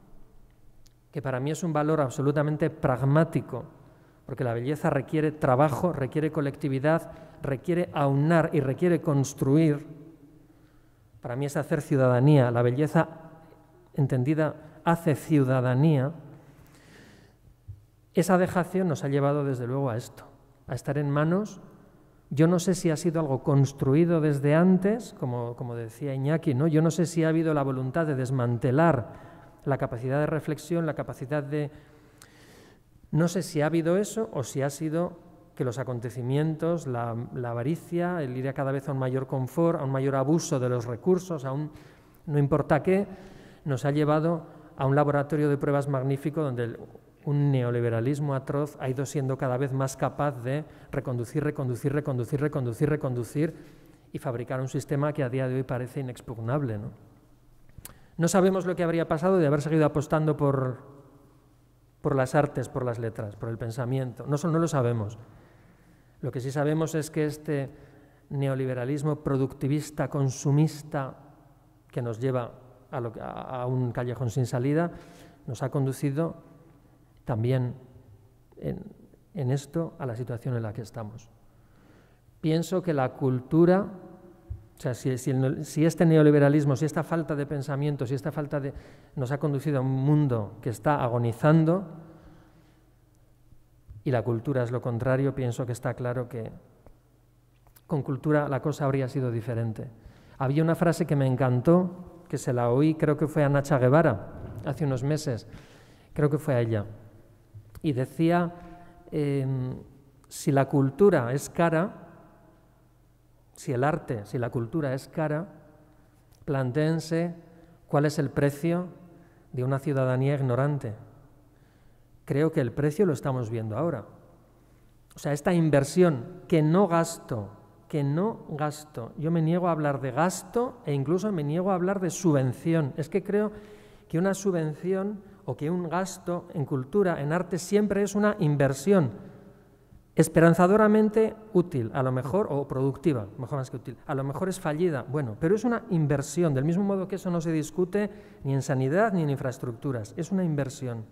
que para mí es un valor absolutamente pragmático, porque la belleza requiere trabajo, requiere colectividad, requiere aunar y requiere construir, para mí es hacer ciudadanía, la belleza entendida hace ciudadanía. Esa dejación nos ha llevado desde luego a esto, a estar en manos, yo no sé si ha sido algo construido desde antes, como, como decía Iñaki, ¿no? Yo no sé si ha habido la voluntad de desmantelar la capacidad de reflexión, la capacidad de... No sé si ha habido eso o si ha sido que los acontecimientos, la, la avaricia, el ir a cada vez a un mayor confort, a un mayor abuso de los recursos, a un no importa qué, nos ha llevado a un laboratorio de pruebas magnífico donde el, un neoliberalismo atroz ha ido siendo cada vez más capaz de reconducir, reconducir, reconducir, reconducir, reconducir y fabricar un sistema que a día de hoy parece inexpugnable, ¿no? No sabemos lo que habría pasado de haber seguido apostando por, por las artes, por las letras, por el pensamiento. No, no lo sabemos. Lo que sí sabemos es que este neoliberalismo productivista, consumista, que nos lleva a, lo, a, a un callejón sin salida, nos ha conducido también en, en esto a la situación en la que estamos. Pienso que la cultura, o sea, si, si, el, si este neoliberalismo, si esta falta de pensamiento, si esta falta de... nos ha conducido a un mundo que está agonizando, y la cultura es lo contrario, pienso que está claro que con cultura la cosa habría sido diferente. Había una frase que me encantó, que se la oí, creo que fue a Nacha Guevara, hace unos meses, creo que fue a ella, y decía, eh, si la cultura es cara, si el arte, si la cultura es cara, plantéense cuál es el precio de una ciudadanía ignorante. Creo que el precio lo estamos viendo ahora. O sea, esta inversión que no gasto, que no gasto, yo me niego a hablar de gasto e incluso me niego a hablar de subvención. Es que creo que una subvención o que un gasto en cultura, en arte, siempre es una inversión esperanzadoramente útil, a lo mejor, o productiva, mejor más que útil. A lo mejor es fallida, bueno, pero es una inversión, del mismo modo que eso no se discute ni en sanidad ni en infraestructuras, es una inversión.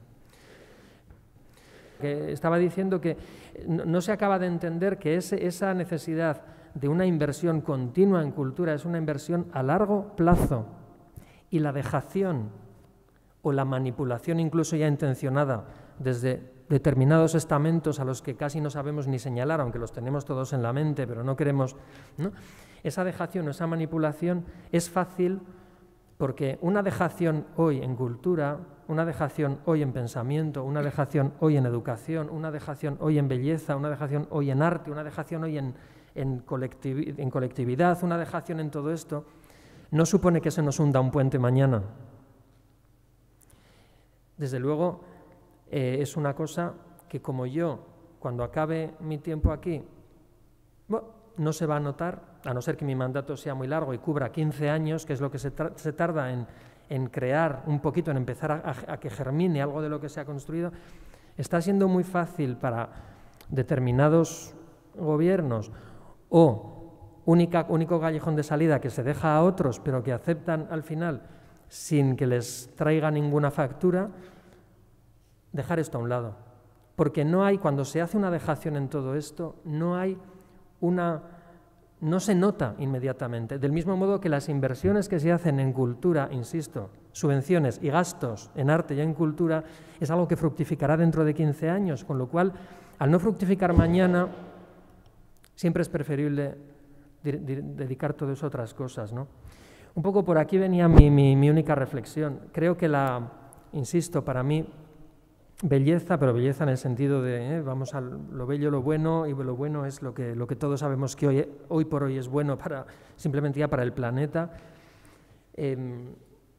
Que estaba diciendo que no, no se acaba de entender que ese, esa necesidad de una inversión continua en cultura es una inversión a largo plazo, y la dejación o la manipulación incluso ya intencionada desde determinados estamentos a los que casi no sabemos ni señalar, aunque los tenemos todos en la mente, pero no queremos, ¿no? Esa dejación o esa manipulación es fácil porque una dejación hoy en cultura, una dejación hoy en pensamiento, una dejación hoy en educación, una dejación hoy en belleza, una dejación hoy en arte, una dejación hoy en, en, colectivi- en colectividad, una dejación en todo esto, no supone que se nos hunda un puente mañana. Desde luego, eh, es una cosa que como yo, cuando acabe mi tiempo aquí, bueno, no se va a notar, a no ser que mi mandato sea muy largo y cubra quince años, que es lo que se, se tarda en, en crear un poquito, en empezar a, a, a que germine algo de lo que se ha construido. Está siendo muy fácil para determinados gobiernos o única, único callejón de salida que se deja a otros, pero que aceptan al final sin que les traiga ninguna factura, dejar esto a un lado. Porque no hay, cuando se hace una dejación en todo esto, no hay una, no se nota inmediatamente. Del mismo modo que las inversiones que se hacen en cultura, insisto, subvenciones y gastos en arte y en cultura, es algo que fructificará dentro de quince años, con lo cual, al no fructificar mañana, siempre es preferible dedicar todo eso a otras cosas, ¿no? Un poco por aquí venía mi, mi, mi única reflexión. Creo que la, insisto, para mí, belleza, pero belleza en el sentido de eh, vamos a lo bello, lo bueno, y lo bueno es lo que, lo que todos sabemos que hoy, hoy por hoy es bueno para, simplemente ya para el planeta. Eh,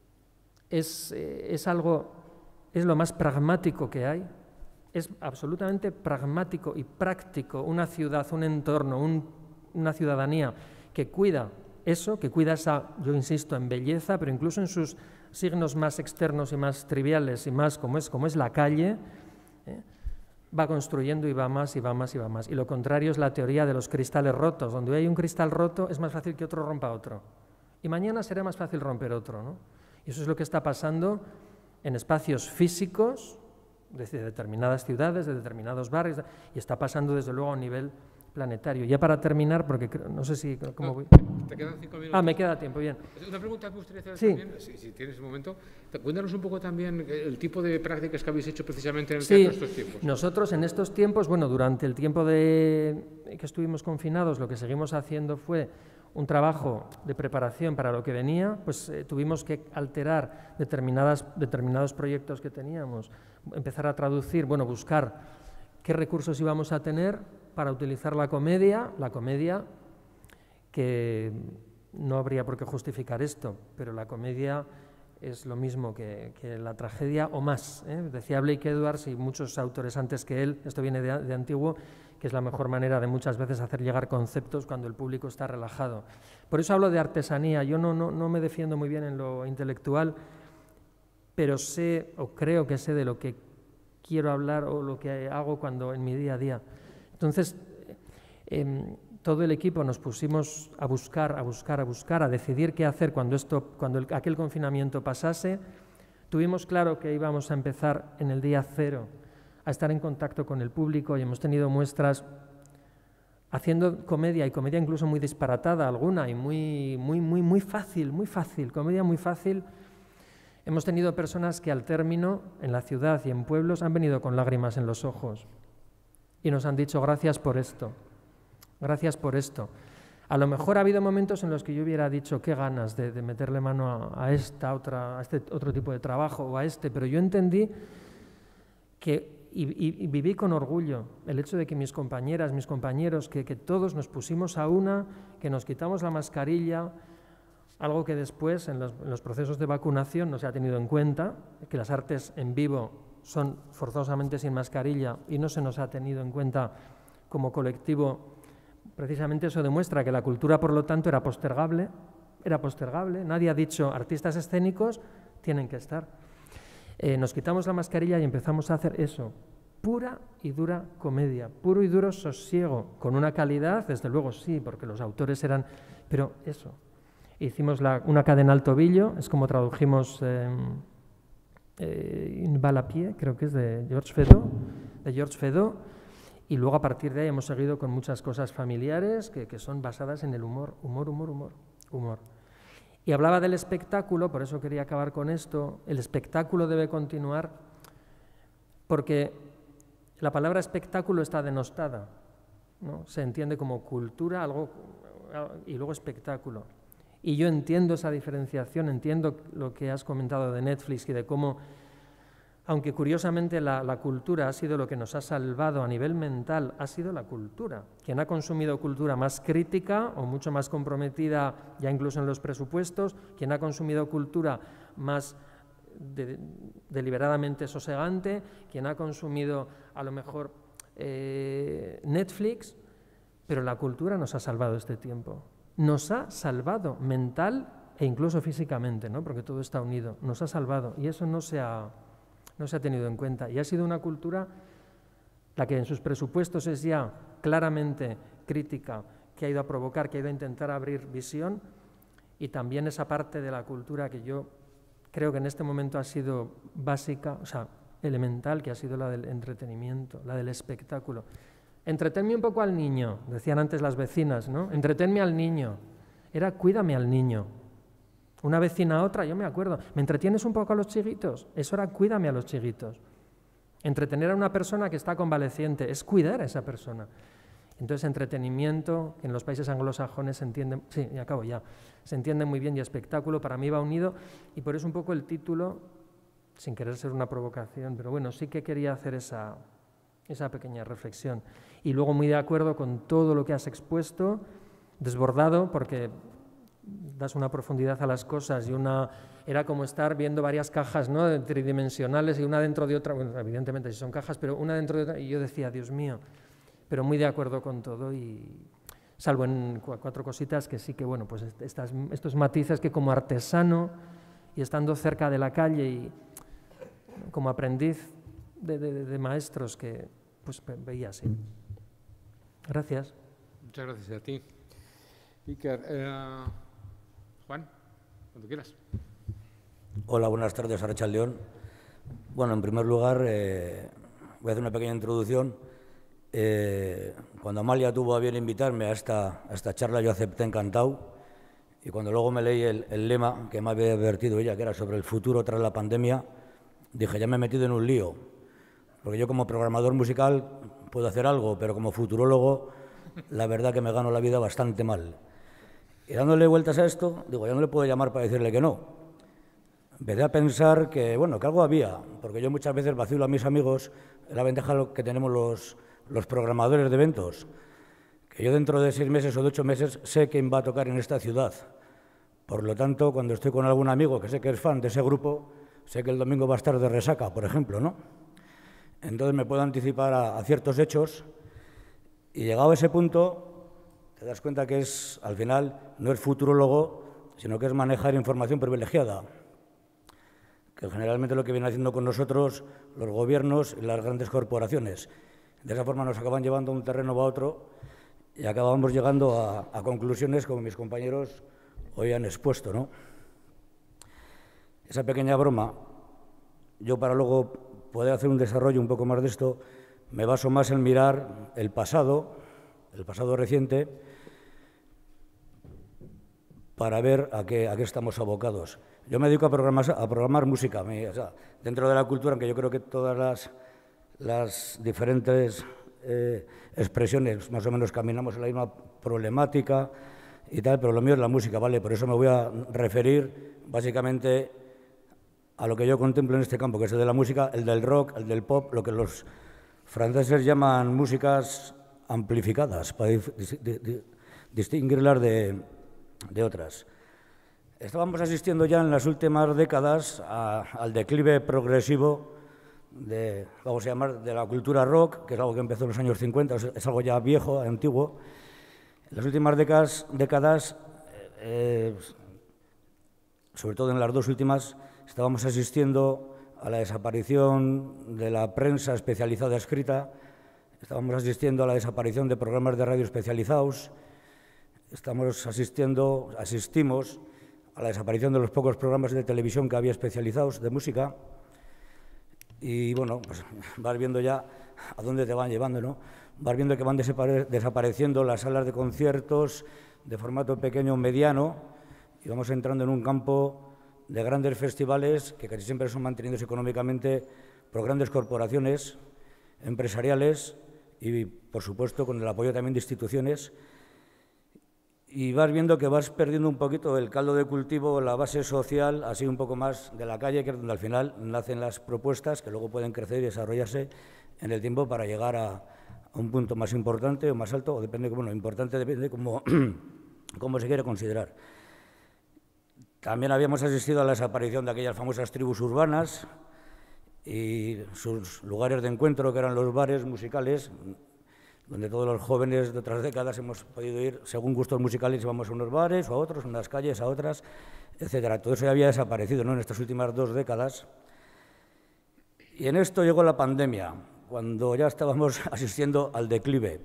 es, eh, es algo, es lo más pragmático que hay, es absolutamente pragmático y práctico una ciudad, un entorno, un, una ciudadanía que cuida eso, que cuida esa, yo insisto, en belleza, pero incluso en sus signos más externos y más triviales y más como es, como es la calle, ¿eh? Va construyendo y va más y va más y va más. Y lo contrario es la teoría de los cristales rotos. Donde hay un cristal roto es más fácil que otro rompa otro. Y mañana será más fácil romper otro, ¿no? Y eso es lo que está pasando en espacios físicos de determinadas ciudades, de determinados barrios, y está pasando desde luego a un nivel planetario. Ya para terminar, porque creo, no sé si... ¿cómo voy? ¿Te quedan cinco minutos? Ah, me queda tiempo, bien. Una pregunta que me gustaría hacer sí. también, si, si tienes un momento. Cuéntanos un poco también el tipo de prácticas que habéis hecho precisamente en el sí, teatro estos tiempos. Nosotros en estos tiempos, bueno, durante el tiempo de que estuvimos confinados, lo que seguimos haciendo fue un trabajo de preparación para lo que venía, pues eh, tuvimos que alterar determinadas, determinados proyectos que teníamos, empezar a traducir, bueno, buscar qué recursos íbamos a tener para utilizar la comedia, la comedia que no habría por qué justificar esto, pero la comedia es lo mismo que, que la tragedia o más, ¿eh? Decía Blake Edwards y muchos autores antes que él, esto viene de, de antiguo, que es la mejor manera de muchas veces hacer llegar conceptos cuando el público está relajado. Por eso hablo de artesanía, yo no, no, no me defiendo muy bien en lo intelectual, pero sé o creo que sé de lo que quiero hablar o lo que hago cuando en mi día a día. Entonces, eh, todo el equipo nos pusimos a buscar, a buscar, a buscar, a decidir qué hacer cuando, esto, cuando el, aquel confinamiento pasase. Tuvimos claro que íbamos a empezar en el día cero a estar en contacto con el público y hemos tenido muestras haciendo comedia, y comedia incluso muy disparatada alguna y muy, muy, muy, muy fácil, muy fácil, comedia muy fácil. Hemos tenido personas que al término, en la ciudad y en pueblos, han venido con lágrimas en los ojos y nos han dicho gracias por esto, gracias por esto. A lo mejor ha habido momentos en los que yo hubiera dicho qué ganas de, de meterle mano a, a, esta otra, a este otro tipo de trabajo o a este, pero yo entendí que, y, y, y viví con orgullo el hecho de que mis compañeras, mis compañeros, que, que todos nos pusimos a una, que nos quitamos la mascarilla, algo que después en los, en los procesos de vacunación no se ha tenido en cuenta, que las artes en vivo son forzosamente sin mascarilla y no se nos ha tenido en cuenta como colectivo. Precisamente eso demuestra que la cultura, por lo tanto, era postergable, era postergable. Nadie ha dicho artistas escénicos tienen que estar. Eh, nos quitamos la mascarilla y empezamos a hacer eso, pura y dura comedia, puro y duro sosiego, con una calidad, desde luego sí, porque los autores eran, pero eso. Hicimos la, una cadena al tobillo, es como tradujimos eh, eh, Une balle à pied, creo que es de Georges Feydeau, de Georges Feydeau, y luego a partir de ahí hemos seguido con muchas cosas familiares que, que son basadas en el humor, humor, humor, humor, humor. Y hablaba del espectáculo, por eso quería acabar con esto. El espectáculo debe continuar porque la palabra espectáculo está denostada, ¿no? Se entiende como cultura, algo, y luego espectáculo. Y yo entiendo esa diferenciación, entiendo lo que has comentado de Netflix y de cómo, aunque curiosamente la, la cultura ha sido lo que nos ha salvado a nivel mental, ha sido la cultura. Quien ha consumido cultura más crítica o mucho más comprometida, ya incluso en los presupuestos, quien ha consumido cultura más de, deliberadamente sosegante, quien ha consumido a lo mejor eh, Netflix, pero la cultura nos ha salvado este tiempo. Nos ha salvado mental e incluso físicamente, ¿no? Porque todo está unido, nos ha salvado y eso no se ha... no se ha tenido en cuenta. Y ha sido una cultura la que en sus presupuestos es ya claramente crítica, que ha ido a provocar, que ha ido a intentar abrir visión, y también esa parte de la cultura que yo creo que en este momento ha sido básica, o sea, elemental, que ha sido la del entretenimiento, la del espectáculo. Entretenme un poco al niño, decían antes las vecinas, ¿no? Entretenme al niño. Era cuídame al niño. Una vecina a otra, yo me acuerdo, ¿me entretienes un poco a los chiquitos? Eso era cuídame a los chiquitos. Entretener a una persona que está convaleciente es cuidar a esa persona. Entonces, entretenimiento, que en los países anglosajones se entiende, sí, y acabo ya, se entiende muy bien, y espectáculo para mí va unido, y por eso un poco el título, sin querer ser una provocación, pero bueno, sí que quería hacer esa, esa pequeña reflexión. Y luego muy de acuerdo con todo lo que has expuesto, desbordado, porque das una profundidad a las cosas y una... Era como estar viendo varias cajas, ¿no?, tridimensionales y una dentro de otra, bueno, evidentemente si son cajas, pero una dentro de otra, y yo decía, Dios mío, pero muy de acuerdo con todo, y salvo en cuatro cositas que sí que, bueno, pues estas, estos matices que como artesano y estando cerca de la calle y como aprendiz de, de, de maestros que pues veía así. Gracias. Muchas gracias a ti. Iker, eh, Juan, cuando quieras. Hola, buenas tardes, Arratsaldeon. Bueno, en primer lugar, eh, voy a hacer una pequeña introducción. Eh, cuando Amalia tuvo a bien invitarme a esta, a esta charla, yo acepté encantado. Y cuando luego me leí el, el lema que me había advertido ella, que era sobre el futuro tras la pandemia, dije, ya me he metido en un lío. Porque yo como programador musical puedo hacer algo, pero como futurólogo, la verdad que me gano la vida bastante mal. Y dándole vueltas a esto, digo, ya no le puedo llamar para decirle que no. Empecé a pensar que, bueno, que algo había, porque yo muchas veces vacilo a mis amigos la ventaja que tenemos los, los programadores de eventos, que yo dentro de seis meses o de ocho meses sé quién va a tocar en esta ciudad. Por lo tanto, cuando estoy con algún amigo que sé que es fan de ese grupo, sé que el domingo va a estar de resaca, por ejemplo, ¿no? Entonces me puedo anticipar a, a ciertos hechos, y llegado a ese punto te das cuenta que es, al final, no es futurólogo, sino que es manejar información privilegiada. que generalmente lo que vienen haciendo con nosotros los gobiernos y las grandes corporaciones. De esa forma nos acaban llevando a un terreno o a otro y acabamos llegando a, a conclusiones como mis compañeros hoy han expuesto, ¿no? Esa pequeña broma, yo para luego poder hacer un desarrollo un poco más de esto, me baso más en mirar el pasado, el pasado reciente, para ver a qué, a qué estamos abocados. Yo me dedico a programar, a programar música, me, o sea, dentro de la cultura, aunque yo creo que todas las, las diferentes eh, expresiones más o menos caminamos en la misma problemática y tal, pero lo mío es la música, ¿vale? Por eso me voy a referir básicamente a lo que yo contemplo en este campo, que es el de la música, el del rock, el del pop, lo que los franceses llaman músicas amplificadas, para di di di distinguirlas de, de otras. Estábamos asistiendo ya en las últimas décadas a, al declive progresivo de, vamos a llamar, de la cultura rock, que es algo que empezó en los años cincuenta, es algo ya viejo, antiguo. En las últimas décadas, décadas eh, sobre todo en las dos últimas, estábamos asistiendo a la desaparición de la prensa especializada escrita, estábamos asistiendo a la desaparición de programas de radio especializados, estamos asistiendo, asistimos a la desaparición de los pocos programas de televisión que había especializados de música y, bueno, pues vas viendo ya a dónde te van llevando, ¿no? Vas viendo que van desapare desapareciendo las salas de conciertos de formato pequeño o mediano y vamos entrando en un campo de grandes festivales que casi siempre son mantenidos económicamente por grandes corporaciones empresariales y, por supuesto, con el apoyo también de instituciones. Y vas viendo que vas perdiendo un poquito el caldo de cultivo, la base social, así un poco más de la calle, que es donde al final nacen las propuestas que luego pueden crecer y desarrollarse en el tiempo para llegar a, a un punto más importante o más alto, o depende, bueno, importante depende de cómo, cómo se quiere considerar. También habíamos asistido a la desaparición de aquellas famosas tribus urbanas y sus lugares de encuentro, que eran los bares musicales, donde todos los jóvenes de otras décadas hemos podido ir, según gustos musicales, íbamos a unos bares o a otros, a unas calles, a otras, etcétera. Todo eso ya había desaparecido, ¿no?, en estas últimas dos décadas. Y en esto llegó la pandemia, cuando ya estábamos asistiendo al declive.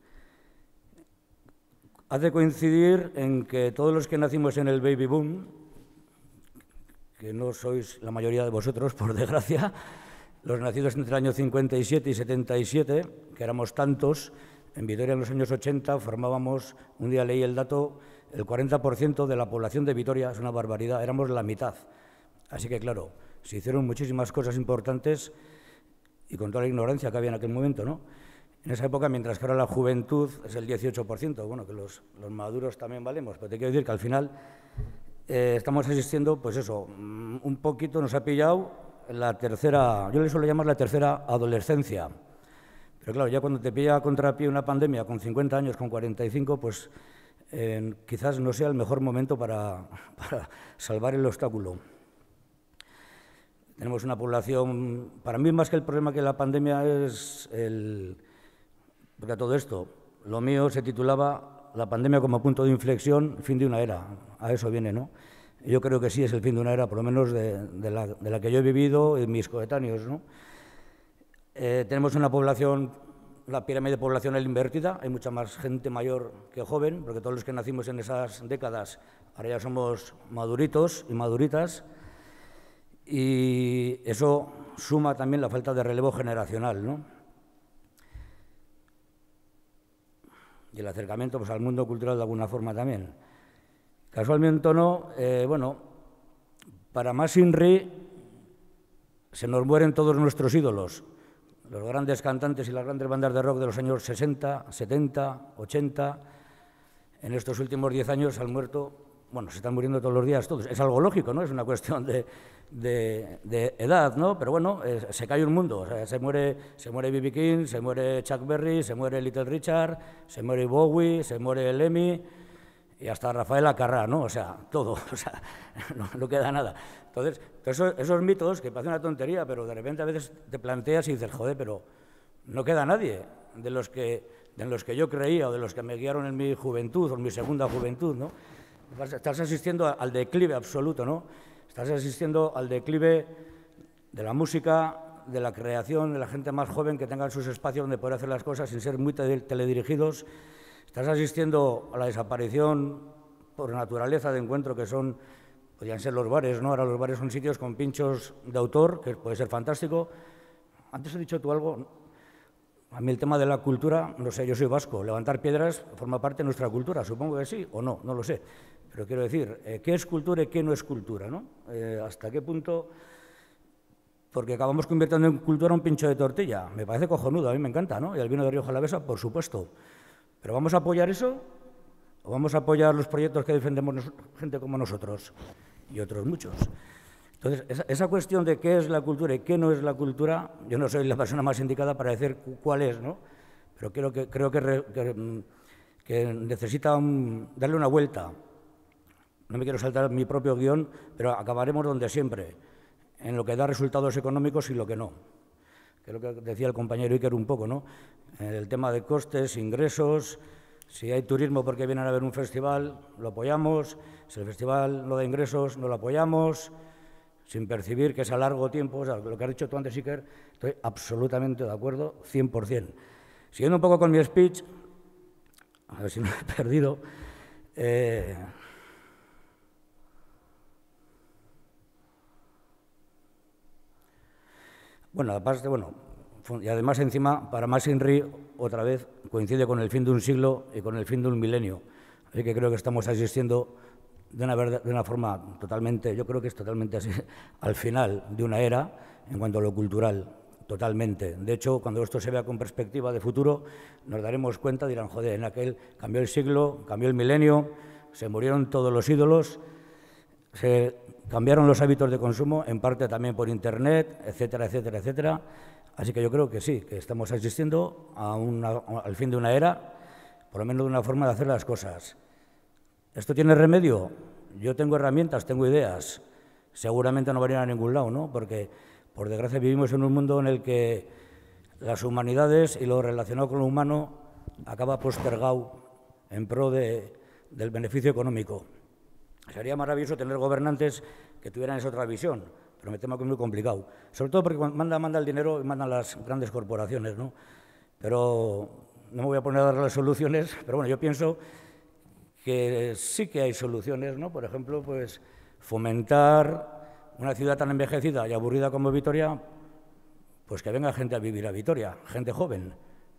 Hace coincidir en que todos los que nacimos en el baby boom, que no sois la mayoría de vosotros, por desgracia, los nacidos entre el año cincuenta y siete y setenta y siete, que éramos tantos, en Vitoria en los años ochenta formábamos, un día leí el dato, el cuarenta por ciento de la población de Vitoria, es una barbaridad, éramos la mitad. Así que, claro, se hicieron muchísimas cosas importantes y con toda la ignorancia que había en aquel momento, ¿no? En esa época, mientras que ahora la juventud es el dieciocho por ciento, bueno, que los, los maduros también valemos, pero te quiero decir que al final eh, estamos asistiendo, pues eso, un poquito nos ha pillado la tercera, yo le suelo llamar la tercera adolescencia. Pero claro, ya cuando te pilla a contrapié una pandemia con cincuenta años, con cuarenta y cinco, pues eh, quizás no sea el mejor momento para, para salvar el obstáculo. Tenemos una población, para mí más que el problema que la pandemia es el... Porque a todo esto, lo mío se titulaba La pandemia como punto de inflexión, fin de una era. A eso viene, ¿no? Yo creo que sí es el fin de una era, por lo menos de, de, la, de la que yo he vivido y mis coetáneos, ¿no? Eh, tenemos una población, la pirámide poblacional invertida, hay mucha más gente mayor que joven, porque todos los que nacimos en esas décadas ahora ya somos maduritos y maduritas, y eso suma también la falta de relevo generacional, ¿no? Y el acercamiento, pues, al mundo cultural de alguna forma también. Casualmente o no, eh, bueno, para más INRI se nos mueren todos nuestros ídolos, los grandes cantantes y las grandes bandas de rock de los años sesenta, setenta, ochenta. En estos últimos diez años han muerto, bueno, se están muriendo todos los días todos. Es algo lógico, ¿no? Es una cuestión de, de, de edad, ¿no? Pero bueno, eh, se cae un mundo. O sea, se muere se muere B B King, se muere Chuck Berry, se muere Little Richard, se muere Bowie, se muere Lemmy, y hasta Rafael Acarrá, ¿no? O sea, todo, o sea, no, no queda nada. Entonces, esos, esos mitos, que parecen una tontería, pero de repente a veces te planteas y dices, joder, pero no queda nadie de los que, de los que yo creía o de los que me guiaron en mi juventud o en mi segunda juventud, ¿no? Estás asistiendo al declive absoluto, ¿no? Estás asistiendo al declive de la música, de la creación, de la gente más joven que tenga sus espacios donde poder hacer las cosas sin ser muy teledirigidos. Estás asistiendo a la desaparición por naturaleza de encuentro que son, podrían ser los bares, ¿no? Ahora los bares son sitios con pinchos de autor, que puede ser fantástico. Antes he dicho tú algo, a mí el tema de la cultura, no sé, yo soy vasco, levantar piedras forma parte de nuestra cultura, supongo que sí o no, no lo sé. Pero quiero decir, eh, ¿qué es cultura y qué no es cultura, ¿no? Eh, ¿Hasta qué punto? Porque acabamos convirtiendo en cultura un pincho de tortilla. Me parece cojonudo, a mí me encanta, ¿no? Y el vino de Rioja Alavesa, por supuesto. ¿Pero vamos a apoyar eso? ¿O vamos a apoyar los proyectos que defendemos gente como nosotros? Y otros muchos. Entonces, esa, esa cuestión de qué es la cultura y qué no es la cultura, yo no soy la persona más indicada para decir cuál es, ¿no? Pero creo que, creo que, re, que, que necesita un, darle una vuelta. No me quiero saltar mi propio guión, pero acabaremos donde siempre, en lo que da resultados económicos y lo que no. Que es lo que decía el compañero Iker un poco, ¿no? El tema de costes, ingresos, si hay turismo porque vienen a ver un festival, lo apoyamos, si el festival no da ingresos, no lo apoyamos, sin percibir que es a largo tiempo. O sea, lo que has dicho tú antes, Iker, estoy absolutamente de acuerdo, cien por cien. Siguiendo un poco con mi speech, a ver si no he perdido, eh, bueno, aparte, bueno, y además encima, para más Inri, otra vez, coincide con el fin de un siglo y con el fin de un milenio. Así que creo que estamos asistiendo de una, verdad, de una forma totalmente, yo creo que es totalmente así, al final de una era en cuanto a lo cultural, totalmente. De hecho, cuando esto se vea con perspectiva de futuro, nos daremos cuenta, dirán, joder, en aquel cambió el siglo, cambió el milenio, se murieron todos los ídolos, se cambiaron los hábitos de consumo, en parte también por Internet, etcétera, etcétera, etcétera. Así que yo creo que sí, que estamos asistiendo a una, al fin de una era, por lo menos de una forma de hacer las cosas. ¿Esto tiene remedio? Yo tengo herramientas, tengo ideas. Seguramente no van a ir a ningún lado, ¿no? Porque, por desgracia, vivimos en un mundo en el que las humanidades y lo relacionado con lo humano acaba postergado en pro de, del beneficio económico. Sería maravilloso tener gobernantes que tuvieran esa otra visión, pero me temo que es muy complicado. Sobre todo porque cuando manda, manda el dinero y mandan las grandes corporaciones, ¿no? Pero no me voy a poner a dar las soluciones, pero bueno, yo pienso que sí que hay soluciones, ¿no? Por ejemplo, pues fomentar una ciudad tan envejecida y aburrida como Vitoria, pues que venga gente a vivir a Vitoria, gente joven.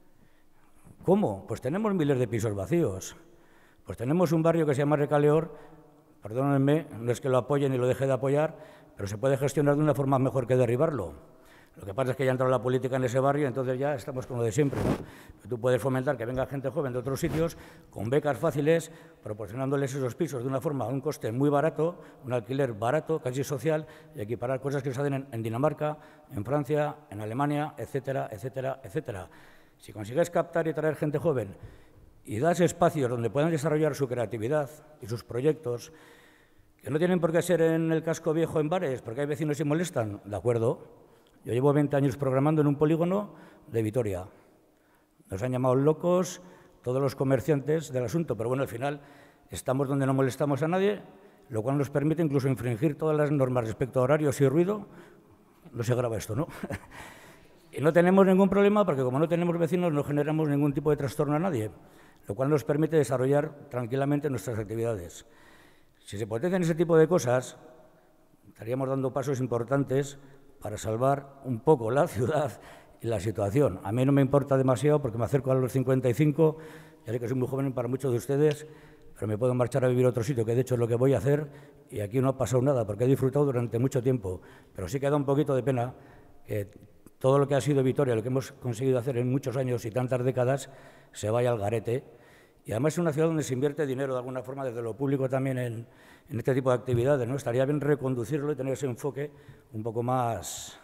¿Cómo? Pues tenemos miles de pisos vacíos. Pues tenemos un barrio que se llama Recaleor, perdónenme, no es que lo apoye ni lo deje de apoyar, pero se puede gestionar de una forma mejor que derribarlo. Lo que pasa es que ya ha entrado la política en ese barrio, entonces ya estamos con lo de siempre, ¿no? Tú puedes fomentar que venga gente joven de otros sitios, con becas fáciles, proporcionándoles esos pisos de una forma, a un coste muy barato, un alquiler barato, casi social, y equiparar cosas que se hacen en, en Dinamarca, en Francia, en Alemania, etcétera, etcétera, etcétera. Si consigues captar y traer gente joven y das espacios donde puedan desarrollar su creatividad y sus proyectos, que no tienen por qué ser en el casco viejo en bares, porque hay vecinos que se molestan, de acuerdo. Yo llevo veinte años programando en un polígono de Vitoria. Nos han llamado locos todos los comerciantes del asunto, pero bueno, al final estamos donde no molestamos a nadie, lo cual nos permite incluso infringir todas las normas respecto a horarios y ruido. No se graba esto, ¿no? Y no tenemos ningún problema porque como no tenemos vecinos no generamos ningún tipo de trastorno a nadie, lo cual nos permite desarrollar tranquilamente nuestras actividades. Si se potencian ese tipo de cosas, estaríamos dando pasos importantes para salvar un poco la ciudad y la situación. A mí no me importa demasiado porque me acerco a los cincuenta y cinco, ya sé que soy muy joven para muchos de ustedes, pero me puedo marchar a vivir a otro sitio, que de hecho es lo que voy a hacer, y aquí no ha pasado nada, porque he disfrutado durante mucho tiempo. Pero sí que da un poquito de pena que todo lo que ha sido Vitoria, lo que hemos conseguido hacer en muchos años y tantas décadas, se vaya al garete. Y además es una ciudad donde se invierte dinero de alguna forma, desde lo público también, en, en este tipo de actividades, ¿no? Estaría bien reconducirlo y tener ese enfoque un poco más,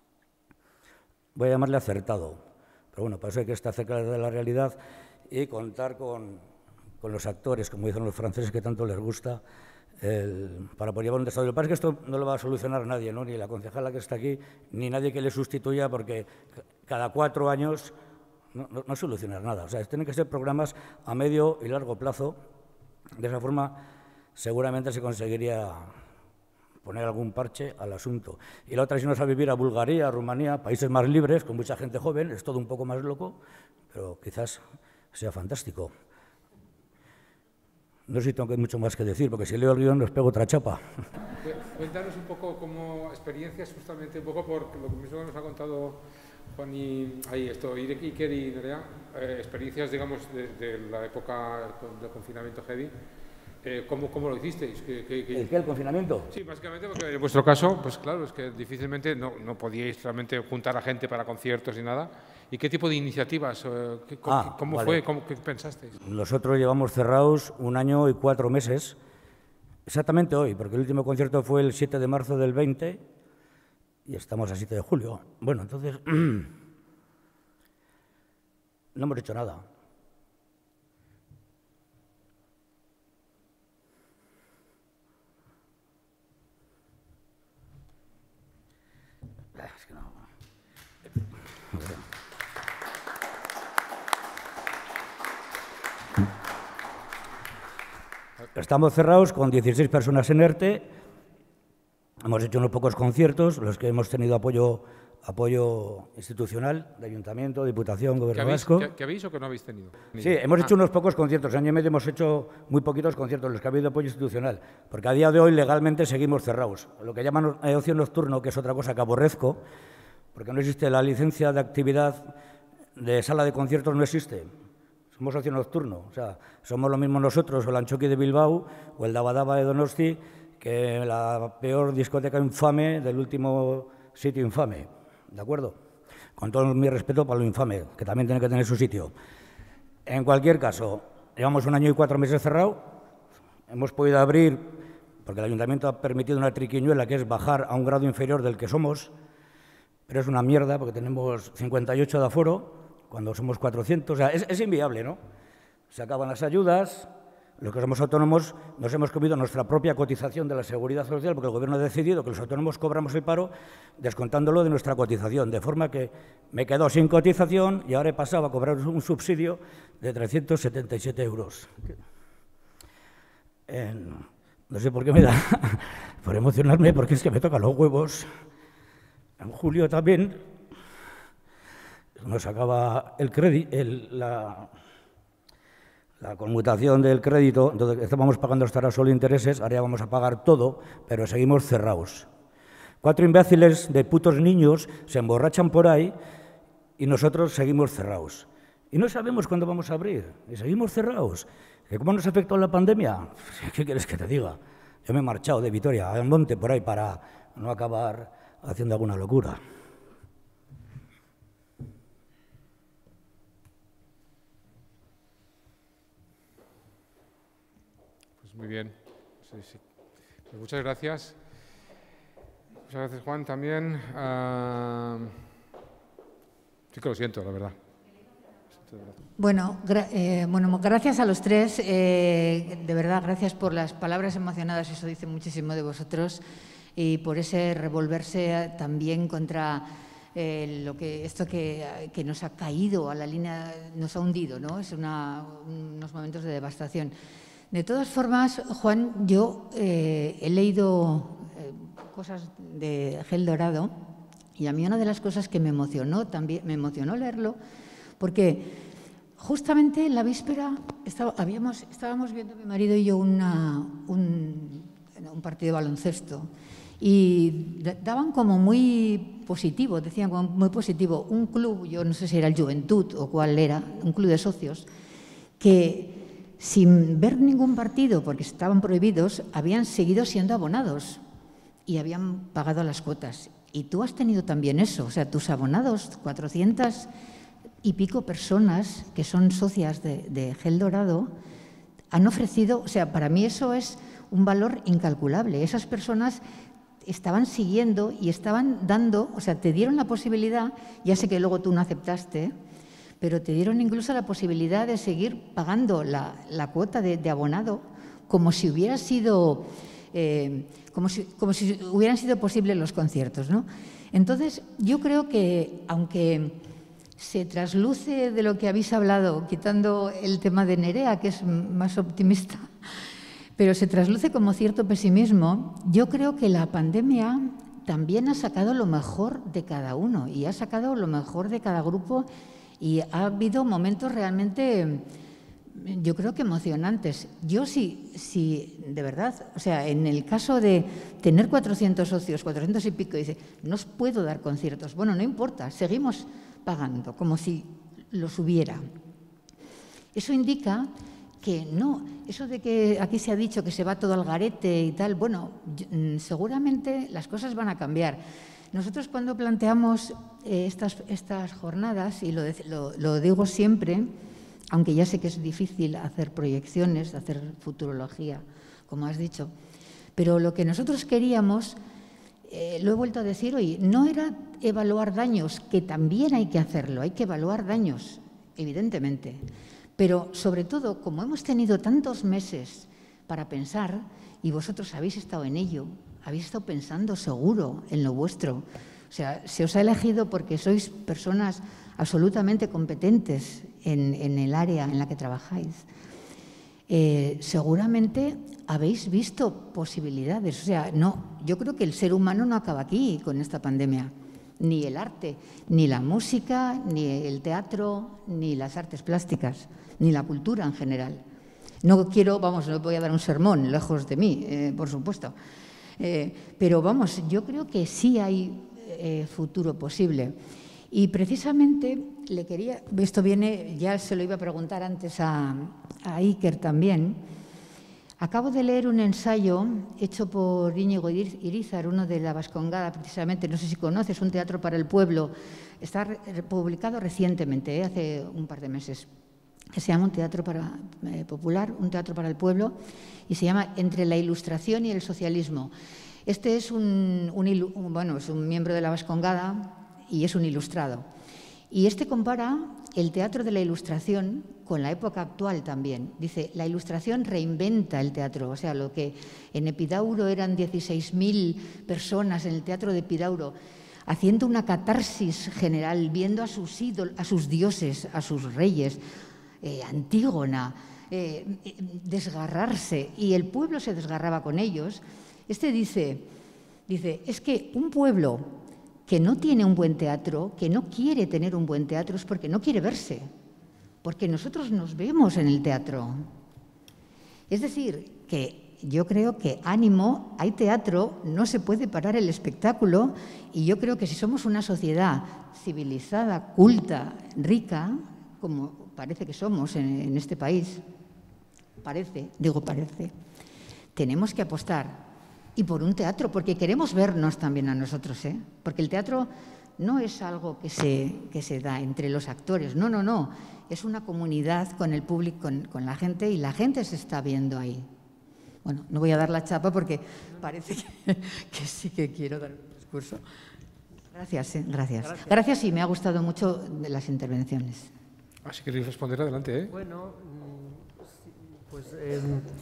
voy a llamarle acertado. Pero bueno, para eso hay que estar cerca de la realidad y contar con, con los actores, como dicen los franceses, que tanto les gusta, el, para poder llevar un desarrollo. Lo que pasa es que esto no lo va a solucionar nadie, ¿no? Ni la concejala que está aquí, ni nadie que le sustituya, porque cada cuatro años no, no, no solucionar nada. O sea, tienen que ser programas a medio y largo plazo. De esa forma, seguramente se conseguiría poner algún parche al asunto. Y la otra es irnos a vivir a Bulgaria, a Rumanía, países más libres, con mucha gente joven, es todo un poco más loco, pero quizás sea fantástico. No sé si tengo mucho más que decir, porque si leo el guión os pego otra chapa. Cuéntanos un poco como experiencias, justamente un poco por lo mismo que nos ha contado Juan y ahí esto, Iker y Nerea, eh, experiencias, digamos, de, de la época del confinamiento heavy. Eh, ¿cómo, ¿Cómo lo hicisteis? ¿Qué, qué, qué... ¿El qué? ¿El confinamiento? Sí, básicamente porque en vuestro caso, pues claro, es que difícilmente no, no podíais realmente juntar a gente para conciertos ni nada. ¿Y qué tipo de iniciativas? Eh, qué, ah, ¿Cómo vale. fue? ¿Cómo, ¿Qué pensasteis? Nosotros llevamos cerrados un año y cuatro meses, exactamente hoy, porque el último concierto fue el siete de marzo del veinte y estamos a siete de julio. Bueno, entonces no hemos hecho nada. Es que no. Estamos cerrados con dieciséis personas en ERTE. Hemos hecho unos pocos conciertos, los que hemos tenido apoyo, apoyo institucional de Ayuntamiento, Diputación, Gobierno Vasco. ¿Qué, ¿Qué habéis o que no habéis tenido? Sí, hemos ah. hecho unos pocos conciertos. Año y medio hemos hecho muy poquitos conciertos, los que ha habido apoyo institucional. Porque a día de hoy legalmente seguimos cerrados. Lo que llaman ocio nocturno, que es otra cosa que aborrezco, porque no existe la licencia de actividad de sala de conciertos, no existe. Somos ocio nocturno, o sea, somos lo mismo nosotros, o el Antxoki de Bilbao, o el Daba Daba de Donosti, que la peor discoteca infame del último sitio infame, ¿de acuerdo? Con todo mi respeto para lo infame, que también tiene que tener su sitio. En cualquier caso, llevamos un año y cuatro meses cerrado, hemos podido abrir, porque el Ayuntamiento ha permitido una triquiñuela, que es bajar a un grado inferior del que somos, pero es una mierda, porque tenemos cincuenta y ocho de aforo, cuando somos cuatrocientos, o sea, es, es inviable, ¿no? Se acaban las ayudas, los que somos autónomos nos hemos comido nuestra propia cotización de la Seguridad Social, porque el Gobierno ha decidido que los autónomos cobramos el paro descontándolo de nuestra cotización, de forma que me quedo sin cotización y ahora he pasado a cobrar un subsidio de trescientos setenta y siete euros. Eh, no sé por qué me da, por emocionarme, porque es que me tocan los huevos. En julio también nos acaba el crédito, la, la conmutación del crédito, entonces estábamos pagando hasta ahora solo intereses, ahora ya vamos a pagar todo, pero seguimos cerrados. Cuatro imbéciles de putos niños se emborrachan por ahí y nosotros seguimos cerrados. Y no sabemos cuándo vamos a abrir, y seguimos cerrados. ¿Cómo nos afectó la pandemia? ¿Qué quieres que te diga? Yo me he marchado de Vitoria al monte por ahí para no acabar haciendo alguna locura. Muy bien, sí, sí. Pues muchas gracias. Muchas gracias, Juan, también. Uh, sí que lo siento, la verdad. Bueno, gra eh, bueno, gracias a los tres. Eh, de verdad, gracias por las palabras emocionadas, eso dice muchísimo de vosotros, y por ese revolverse también contra eh, lo que esto que, que nos ha caído a la línea, nos ha hundido, ¿no? Es una, unos momentos de devastación. De todas formas, Juan, yo eh, he leído eh, cosas de Gel Dorado y a mí una de las cosas que me emocionó también, me emocionó leerlo, porque justamente en la víspera estaba, habíamos, estábamos viendo mi marido y yo una, un, un partido de baloncesto y daban como muy positivo, decían como muy positivo, un club, yo no sé si era el Juventud o cuál era, un club de socios, que sin ver ningún partido, porque estaban prohibidos, habían seguido siendo abonados y habían pagado las cuotas. Y tú has tenido también eso, o sea, tus abonados, cuatrocientas y pico personas que son socias de, de Gel Dorado, han ofrecido, o sea, para mí eso es un valor incalculable. Esas personas estaban siguiendo y estaban dando, o sea, te dieron la posibilidad, ya sé que luego tú no aceptaste, pero te dieron incluso la posibilidad de seguir pagando la, la cuota de, de abonado como si hubiera sido, eh, como si, como si hubieran sido posibles los conciertos, ¿no? Entonces, yo creo que, aunque se trasluce de lo que habéis hablado, quitando el tema de Nerea, que es más optimista, pero se trasluce como cierto pesimismo. Yo creo que la pandemia también ha sacado lo mejor de cada uno y ha sacado lo mejor de cada grupo y ha habido momentos realmente, yo creo que emocionantes. Yo sí, sí, de verdad, o sea, en el caso de tener cuatrocientos socios, cuatrocientos y pico, dice, no os puedo dar conciertos. Bueno, no importa, seguimos pagando, como si los hubiera. Eso indica que no, eso de que aquí se ha dicho que se va todo al garete y tal, bueno, seguramente las cosas van a cambiar. Nosotros cuando planteamos eh, estas, estas jornadas, y lo, lo, lo digo siempre, aunque ya sé que es difícil hacer proyecciones, hacer futurología, como has dicho, pero lo que nosotros queríamos, eh, lo he vuelto a decir hoy, no era evaluar daños, que también hay que hacerlo, hay que evaluar daños, evidentemente. Pero, sobre todo, como hemos tenido tantos meses para pensar, y vosotros habéis estado en ello, habéis estado pensando seguro en lo vuestro, o sea, se os ha elegido porque sois personas absolutamente competentes en, en el área en la que trabajáis. Eh, seguramente habéis visto posibilidades. O sea, no, yo creo que el ser humano no acaba aquí con esta pandemia. Ni el arte, ni la música, ni el teatro, ni las artes plásticas, ni la cultura en general. No quiero, vamos, no voy a dar un sermón, lejos de mí, eh, por supuesto. Eh, pero vamos, yo creo que sí hay eh, futuro posible. Y precisamente le quería, esto viene, ya se lo iba a preguntar antes a, a Iker también. Acabo de leer un ensayo hecho por Íñigo Irízar, uno de La Vascongada, precisamente, no sé si conoces, un teatro para el pueblo. Está publicado recientemente, ¿eh? Hace un par de meses, que se llama Un teatro para, eh, popular, un teatro para el pueblo, y se llama Entre la ilustración y el socialismo. Este es un, un, un, bueno, es un miembro de La Vascongada y es un ilustrado. Y este compara el teatro de la ilustración con la época actual también. Dice, la ilustración reinventa el teatro. O sea, lo que en Epidauro eran dieciséis mil personas en el teatro de Epidauro, haciendo una catarsis general, viendo a sus ídolos, a sus dioses, a sus reyes, eh, Antígona, eh, desgarrarse, y el pueblo se desgarraba con ellos. Este dice, dice, es que un pueblo que no tiene un buen teatro, que no quiere tener un buen teatro, es porque no quiere verse, porque nosotros nos vemos en el teatro. Es decir, que yo creo que ánimo, hay teatro, no se puede parar el espectáculo, y yo creo que si somos una sociedad civilizada, culta, rica, como parece que somos en, en este país, parece, digo parece, tenemos que apostar. Y por un teatro, porque queremos vernos también a nosotros, ¿eh? Porque el teatro no es algo que se, que se da entre los actores, no, no, no. Es una comunidad con el público, con, con la gente, y la gente se está viendo ahí. Bueno, no voy a dar la chapa porque parece que, que sí que quiero dar un discurso. Gracias, ¿eh? Gracias. Gracias. Gracias, y me ha gustado mucho de las intervenciones. Ah, si queréis responder, adelante, ¿eh? Bueno, pues... Eh,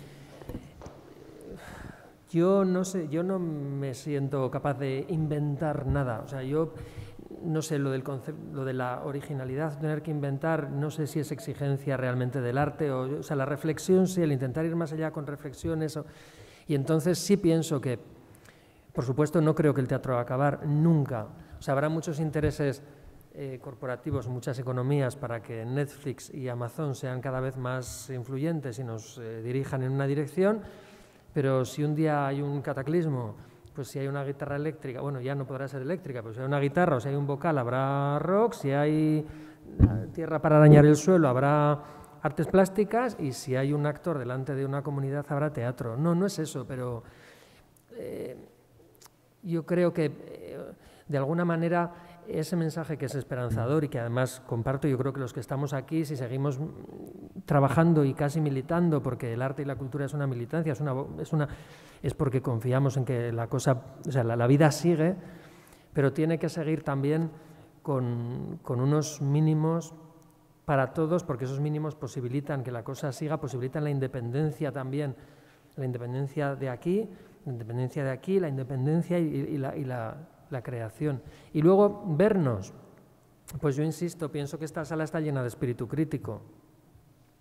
Yo no sé, yo no me siento capaz de inventar nada. O sea, yo no sé lo del concepto, lo de la originalidad, tener que inventar, no sé si es exigencia realmente del arte o, o sea, la reflexión, sí, el intentar ir más allá con reflexiones. O, y entonces sí pienso que, por supuesto, no creo que el teatro va a acabar nunca. O sea, habrá muchos intereses eh, corporativos, muchas economías para que Netflix y Amazon sean cada vez más influyentes y nos eh, dirijan en una dirección. Pero si un día hay un cataclismo, pues si hay una guitarra eléctrica, bueno, ya no podrá ser eléctrica, pero si hay una guitarra o si hay un vocal habrá rock, si hay tierra para arañar el suelo habrá artes plásticas, y si hay un actor delante de una comunidad habrá teatro. No, no es eso, pero eh, yo creo que eh, de alguna manera ese mensaje que es esperanzador y que además comparto, yo creo que los que estamos aquí, si seguimos trabajando y casi militando, porque el arte y la cultura es una militancia, es, una, es, una, es porque confiamos en que la cosa, o sea, la, la vida sigue, pero tiene que seguir también con, con unos mínimos para todos, porque esos mínimos posibilitan que la cosa siga, posibilitan la independencia también, la independencia de aquí, la independencia de aquí, la independencia y, y, la, y la, la creación. Y luego vernos, pues yo insisto, pienso que esta sala está llena de espíritu crítico.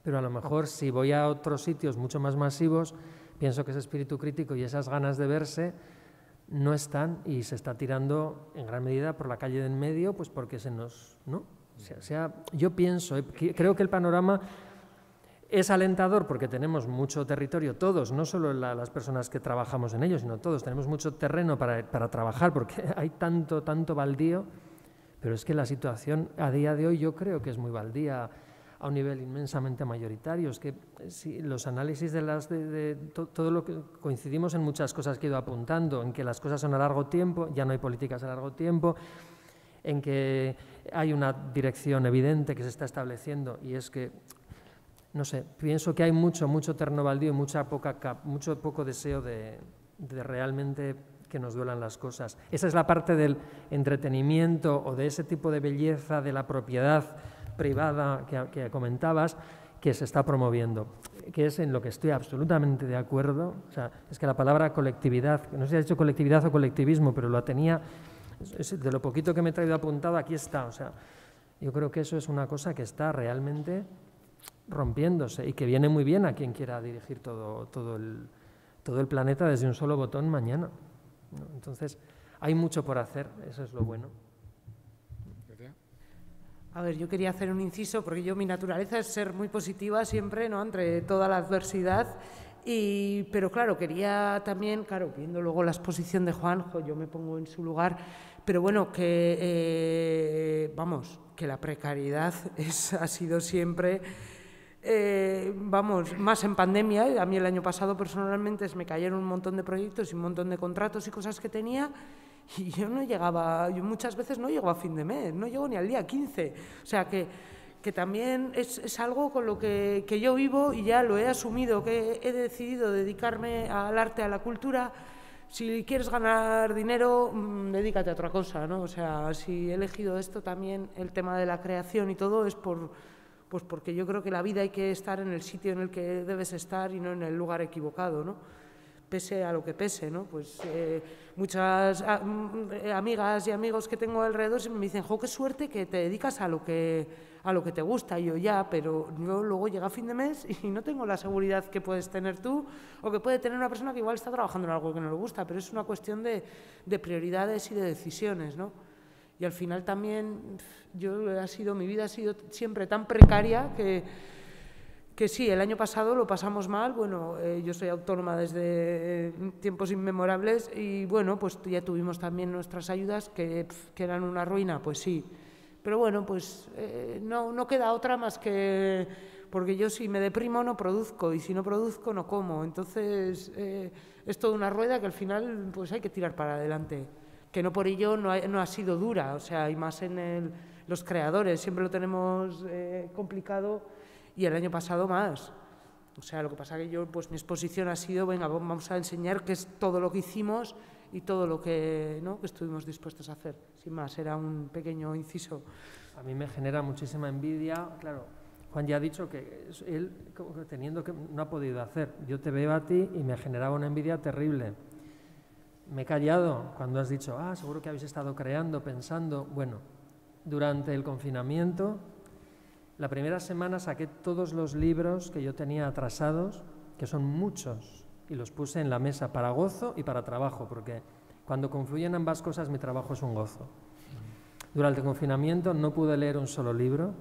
pero a lo mejor si voy a otros sitios mucho más masivos, pienso que ese espíritu crítico y esas ganas de verse no están y se está tirando en gran medida por la calle de en medio, pues porque se nos... ¿no? O sea, sea, yo pienso, eh, creo que el panorama es alentador porque tenemos mucho territorio, todos, no solo la, las personas que trabajamos en ello, sino todos, tenemos mucho terreno para, para trabajar porque hay tanto, tanto baldío, pero es que la situación a día de hoy yo creo que es muy baldía a un nivel inmensamente mayoritario. Es que si los análisis de las de, de to, todo lo que coincidimos en muchas cosas que he ido apuntando, en que las cosas son a largo tiempo, ya no hay políticas a largo tiempo, en que hay una dirección evidente que se está estableciendo y es que, no sé, pienso que hay mucho, mucho terreno baldío y mucha poca, mucho poco deseo de, de realmente que nos duelan las cosas. Esa es la parte del entretenimiento o de ese tipo de belleza de la propiedad privada que, que comentabas, que se está promoviendo, que es en lo que estoy absolutamente de acuerdo. O sea, es que la palabra colectividad, no sé si ha dicho colectividad o colectivismo, pero lo tenía, es, de lo poquito que me he traído apuntado, aquí está. O sea, yo creo que eso es una cosa que está realmente rompiéndose y que viene muy bien a quien quiera dirigir todo, todo, el, todo el planeta desde un solo botón mañana, ¿no? Entonces, hay mucho por hacer, eso es lo bueno. A ver, yo quería hacer un inciso porque yo mi naturaleza es ser muy positiva siempre, ¿no? Entre toda la adversidad. Y, pero claro, quería también, claro, viendo luego la exposición de Juanjo, yo me pongo en su lugar, pero bueno, que, eh, vamos, que la precariedad es, ha sido siempre, eh, vamos, más en pandemia. A mí el año pasado personalmente me cayeron un montón de proyectos y un montón de contratos y cosas que tenía. Y yo no llegaba, yo muchas veces no llego a fin de mes, no llego ni al día quince. O sea que, que también es, es algo con lo que, que yo vivo y ya lo he asumido, que he decidido dedicarme al arte, a la cultura. Si quieres ganar dinero, mmm, dedícate a otra cosa, ¿no? O sea, si he elegido esto también, el tema de la creación y todo, es por, pues porque yo creo que la vida hay que estar en el sitio en el que debes estar y no en el lugar equivocado, ¿no? Pese a lo que pese, ¿no? Pues eh, muchas a, eh, amigas y amigos que tengo alrededor me dicen, jo, qué suerte que te dedicas a lo que, a lo que te gusta. Y yo, ya, pero yo luego llega a fin de mes y no tengo la seguridad que puedes tener tú o que puede tener una persona que igual está trabajando en algo que no le gusta, pero es una cuestión de, de prioridades y de decisiones, ¿no? Y al final también, yo ha sido, mi vida ha sido siempre tan precaria que... Que sí, el año pasado lo pasamos mal, bueno, eh, yo soy autónoma desde eh, tiempos inmemorables y bueno, pues ya tuvimos también nuestras ayudas que, pf, que eran una ruina, pues sí. Pero bueno, pues eh, no, no queda otra más que... Porque yo si me deprimo no produzco y si no produzco no como. Entonces eh, es toda una rueda que al final pues hay que tirar para adelante. Que no por ello no ha, no ha sido dura, o sea, y más en el, los creadores, siempre lo tenemos eh, complicado. Y el año pasado más. O sea, lo que pasa que yo, pues mi exposición ha sido, venga, vamos a enseñar qué es todo lo que hicimos y todo lo que, ¿no?, que estuvimos dispuestos a hacer. Sin más, era un pequeño inciso. A mí me genera muchísima envidia, claro. Juan ya ha dicho que él, teniendo que no ha podido hacer. Yo te veo a ti y me generaba una envidia terrible. Me he callado cuando has dicho, ah, seguro que habéis estado creando, pensando. Bueno, durante el confinamiento... La primera semana saqué todos los libros que yo tenía atrasados, que son muchos, y los puse en la mesa para gozo y para trabajo, porque cuando confluyen ambas cosas mi trabajo es un gozo. Durante el confinamiento no pude leer un solo libro,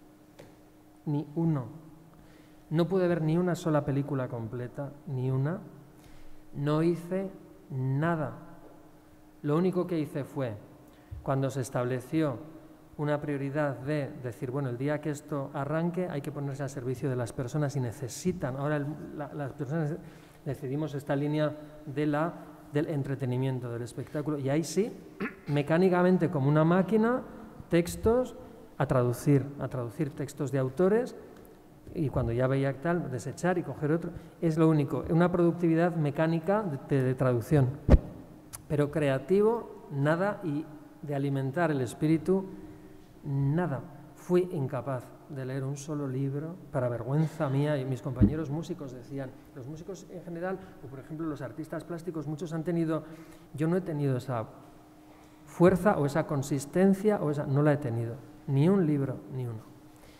ni uno. No pude ver ni una sola película completa, ni una. No hice nada. Lo único que hice fue, cuando se estableció una prioridad de decir, bueno, el día que esto arranque hay que ponerse al servicio de las personas y necesitan, ahora el, la, las personas decidimos esta línea de la, del entretenimiento, del espectáculo, y ahí sí, mecánicamente como una máquina, textos a traducir, a traducir textos de autores y cuando ya veía tal, desechar y coger otro, es lo único, una productividad mecánica de, de, de traducción, pero creativo, nada, y de alimentar el espíritu, nada. Fui incapaz de leer un solo libro, para vergüenza mía, y mis compañeros músicos decían, los músicos en general, o por ejemplo los artistas plásticos, muchos han tenido, yo no he tenido esa fuerza o esa consistencia, o esa, no la he tenido, ni un libro, ni uno.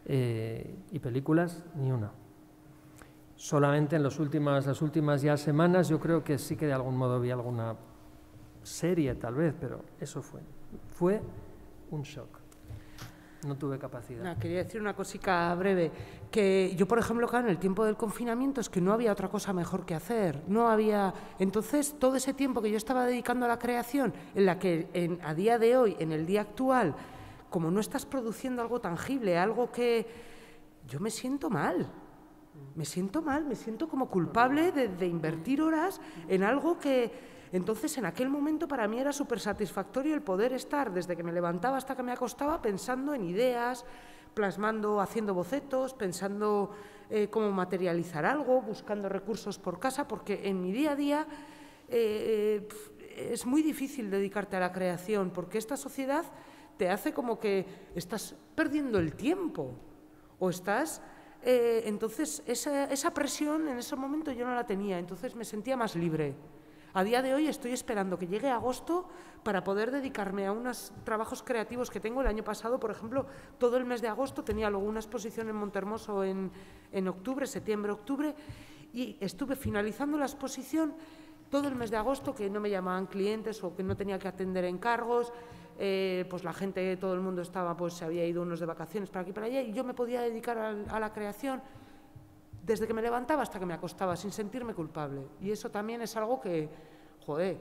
eh, y películas, ni una. Solamente en los últimas, las últimas ya semanas yo creo que sí que de algún modo vi alguna serie tal vez, pero eso fue. Fue un shock. No tuve capacidad. No, quería decir una cosica breve, que yo, por ejemplo, claro, en el tiempo del confinamiento es que no había otra cosa mejor que hacer, no había... Entonces, todo ese tiempo que yo estaba dedicando a la creación, en la que en, a día de hoy, en el día actual, como no estás produciendo algo tangible, algo que... Yo me siento mal, me siento mal, me siento como culpable de, de invertir horas en algo que... Entonces, en aquel momento para mí era súper satisfactorio el poder estar desde que me levantaba hasta que me acostaba pensando en ideas, plasmando, haciendo bocetos, pensando eh, cómo materializar algo, buscando recursos por casa, porque en mi día a día eh, eh, es muy difícil dedicarte a la creación, porque esta sociedad te hace como que estás perdiendo el tiempo o estás... Eh, entonces, esa, esa presión en ese momento yo no la tenía, entonces me sentía más libre. A día de hoy estoy esperando que llegue agosto para poder dedicarme a unos trabajos creativos que tengo. El año pasado, por ejemplo, todo el mes de agosto tenía luego una exposición en Montermoso en, en octubre, septiembre, octubre, y estuve finalizando la exposición todo el mes de agosto, que no me llamaban clientes o que no tenía que atender encargos, eh, pues la gente, todo el mundo estaba, pues se había ido unos de vacaciones para aquí y para allá, y yo me podía dedicar a, a la creación desde que me levantaba hasta que me acostaba, sin sentirme culpable. Y eso también es algo que, joder,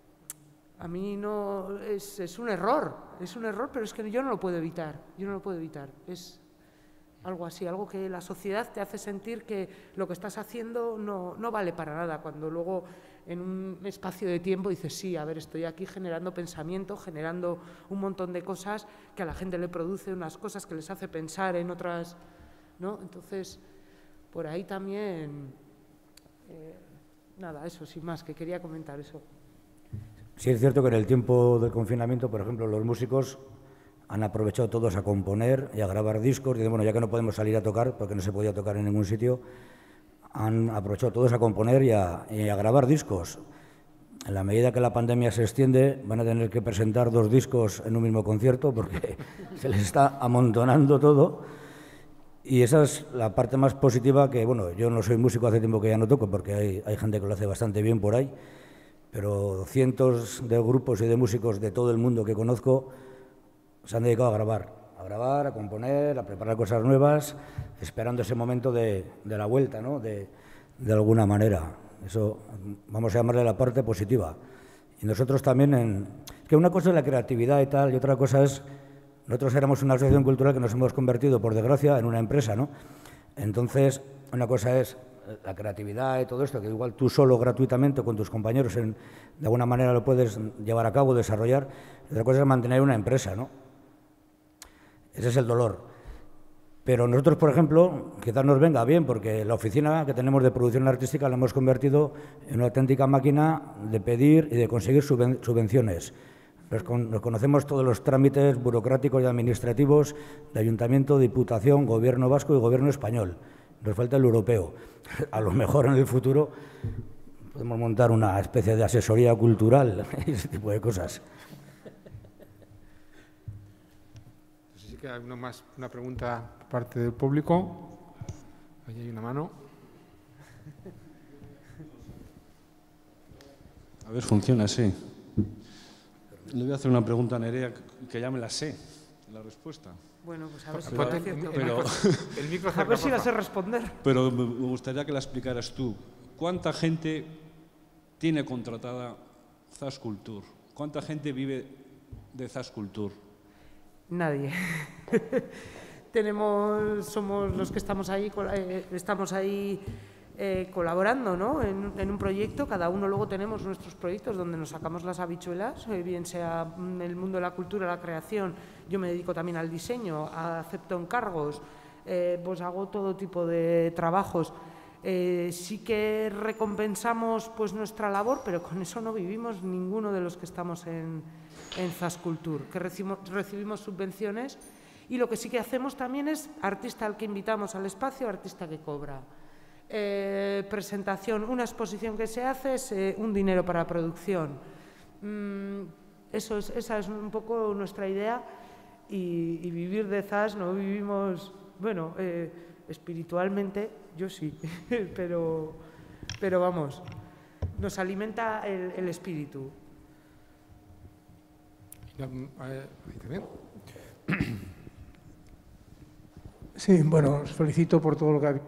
a mí no... Es, es un error, es un error, pero es que yo no lo puedo evitar, yo no lo puedo evitar. Es algo así, algo que la sociedad te hace sentir que lo que estás haciendo no, no vale para nada, cuando luego en un espacio de tiempo dices, sí, a ver, estoy aquí generando pensamiento, generando un montón de cosas que a la gente le produce unas cosas que les hace pensar en otras, ¿no? Entonces... Por ahí también, eh, nada, eso, sin más, que quería comentar eso. Sí, es cierto que en el tiempo del confinamiento, por ejemplo, los músicos han aprovechado todos a componer y a grabar discos. Y bueno, ya que no podemos salir a tocar, porque no se podía tocar en ningún sitio, han aprovechado todos a componer y a, y a grabar discos. En la medida que la pandemia se extiende, van a tener que presentar dos discos en un mismo concierto, porque se les está amontonando todo. Y esa es la parte más positiva que, bueno, yo no soy músico, hace tiempo que ya no toco, porque hay, hay gente que lo hace bastante bien por ahí, pero cientos de grupos y de músicos de todo el mundo que conozco se han dedicado a grabar, a grabar, a componer, a preparar cosas nuevas, esperando ese momento de, de la vuelta, ¿no? De, de alguna manera. Eso vamos a llamarle la parte positiva. Y nosotros también, en, que una cosa es la creatividad y tal, y otra cosa es... Nosotros éramos una asociación cultural que nos hemos convertido, por desgracia, en una empresa, ¿no? Entonces, una cosa es la creatividad y todo esto, que igual tú solo, gratuitamente, con tus compañeros, en, de alguna manera lo puedes llevar a cabo, desarrollar. Otra cosa es mantener una empresa, ¿no? Ese es el dolor. Pero nosotros, por ejemplo, quizás nos venga bien, porque la oficina que tenemos de producción artística la hemos convertido en una auténtica máquina de pedir y de conseguir subven subvenciones. Nos, con, nos conocemos todos los trámites burocráticos y administrativos de Ayuntamiento, Diputación, Gobierno vasco y Gobierno español. Nos falta el europeo. A lo mejor en el futuro podemos montar una especie de asesoría cultural y ese tipo de cosas. No sé si queda alguna más, una pregunta por parte del público. Ahí hay una mano. A ver, funciona así. Le voy a hacer una pregunta a Nerea que ya me la sé, la respuesta. Bueno, pues a ver si pero, va a cierto. pero, el micro a ver si la sé responder. Pero me gustaría que la explicaras tú. ¿Cuánta gente tiene contratada Zas Cultur? ¿Cuánta gente vive de Zas Cultur? Nadie. Tenemos, somos los que estamos ahí, eh, estamos ahí eh, colaborando, ¿no? en, en un proyecto. Cada uno luego tenemos nuestros proyectos donde nos sacamos las habichuelas, eh, bien sea en el mundo de la cultura, la creación. Yo me dedico también al diseño, acepto encargos, eh, pues hago todo tipo de trabajos. Eh, sí que recompensamos pues nuestra labor, pero con eso no vivimos ninguno de los que estamos en, en Zas Cultur, que recibimos, recibimos subvenciones, y lo que sí que hacemos también es artista al que invitamos al espacio, artista que cobra. Eh, presentación, una exposición que se hace es eh, un dinero para producción. Mm, eso es, esa es un poco nuestra idea, y, y vivir de Zas no vivimos bueno, eh, espiritualmente yo sí, pero, pero vamos, nos alimenta el, el espíritu. Sí, bueno, os felicito por todo lo que habéis.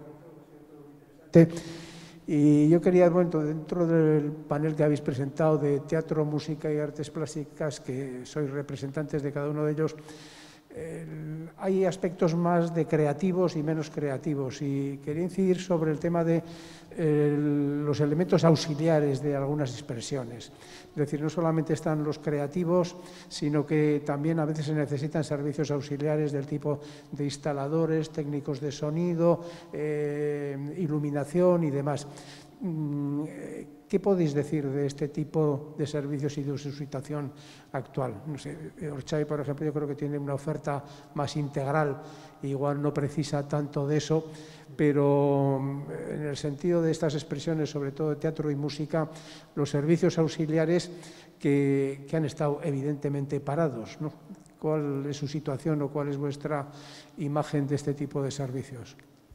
Y yo quería, bueno, dentro del panel que habéis presentado de teatro, música y artes plásticas, que sois representantes de cada uno de ellos, eh, hay aspectos más de creativos y menos creativos. Y quería incidir sobre el tema de eh, los elementos auxiliares de algunas expresiones. Es decir, no solamente están los creativos, sino que también a veces se necesitan servicios auxiliares del tipo de instaladores, técnicos de sonido, eh, iluminación y demás. ¿Qué podéis decir de este tipo de servicios y de su situación actual? No sé, Orchay, por ejemplo, yo creo que tiene una oferta más integral, igual no precisa tanto de eso, pero en el sentido de estas expresiones, sobre todo de teatro y música, los servicios auxiliares que, que han estado evidentemente parados, ¿no? ¿Cuál es su situación o cuál es vuestra imagen de este tipo de servicios?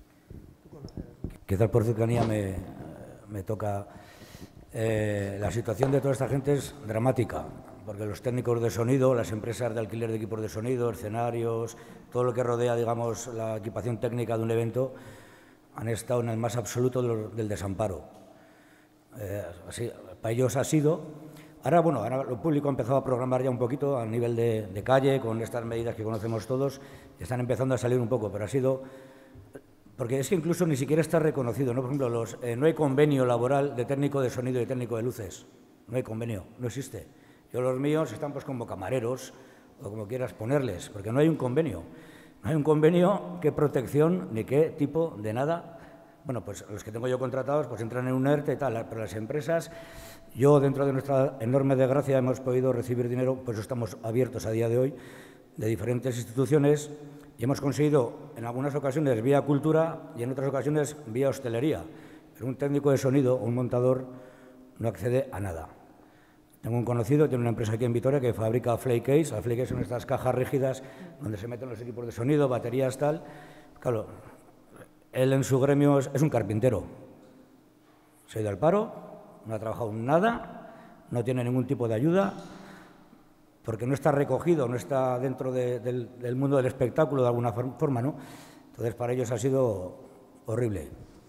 Quizás por cercanía me, me toca... Eh, la situación de toda esta gente es dramática, porque los técnicos de sonido, las empresas de alquiler de equipos de sonido, escenarios, todo lo que rodea, digamos, la equipación técnica de un evento, han estado en el más absoluto del, del desamparo. Eh, así, para ellos ha sido... Ahora, bueno, ahora lo público ha empezado a programar ya un poquito a nivel de, de calle, con estas medidas que conocemos todos, están empezando a salir un poco, pero ha sido... Porque es que incluso ni siquiera está reconocido, ¿no? Por ejemplo, los, eh, no hay convenio laboral de técnico de sonido y técnico de luces. No hay convenio, no existe. Yo los míos están pues como camareros o como quieras ponerles, porque no hay un convenio. No hay un convenio, qué protección ni qué tipo de nada. Bueno, pues los que tengo yo contratados pues entran en un ERTE y tal, pero las empresas, yo dentro de nuestra enorme desgracia hemos podido recibir dinero, pues estamos abiertos a día de hoy, de diferentes instituciones. Y hemos conseguido, en algunas ocasiones, vía cultura y en otras ocasiones, vía hostelería. Pero un técnico de sonido o un montador no accede a nada. Tengo un conocido, tiene una empresa aquí en Vitoria que fabrica flake case. Las flake case son estas cajas rígidas donde se meten los equipos de sonido, baterías, tal. Claro, él en su gremio es, es un carpintero. Se ha ido al paro, no ha trabajado nada, no tiene ningún tipo de ayuda, porque no está recogido, no está dentro de, del, del mundo del espectáculo de alguna forma, ¿no? Entonces, para ellos ha sido horrible.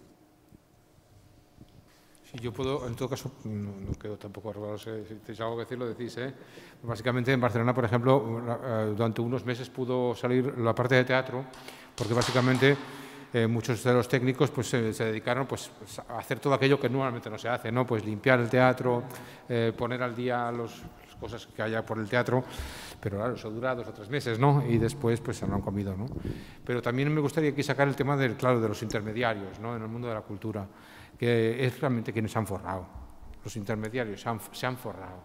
Sí, yo puedo, en todo caso, no, no quedo tampoco arreglado, si tenéis algo que decir, lo decís, ¿eh? Básicamente, en Barcelona, por ejemplo, durante unos meses pudo salir la parte de teatro, porque básicamente eh, muchos de los técnicos pues, se, se dedicaron pues, a hacer todo aquello que normalmente no se hace, ¿no? Pues limpiar el teatro, eh, poner al día los... cosas que haya por el teatro, pero claro, eso dura dos o tres meses, ¿no? Y después pues se lo han comido, ¿no? Pero también me gustaría aquí sacar el tema del, claro, de los intermediarios, ¿no? En el mundo de la cultura, que es realmente quienes se han forrado. Los intermediarios se han, se han forrado.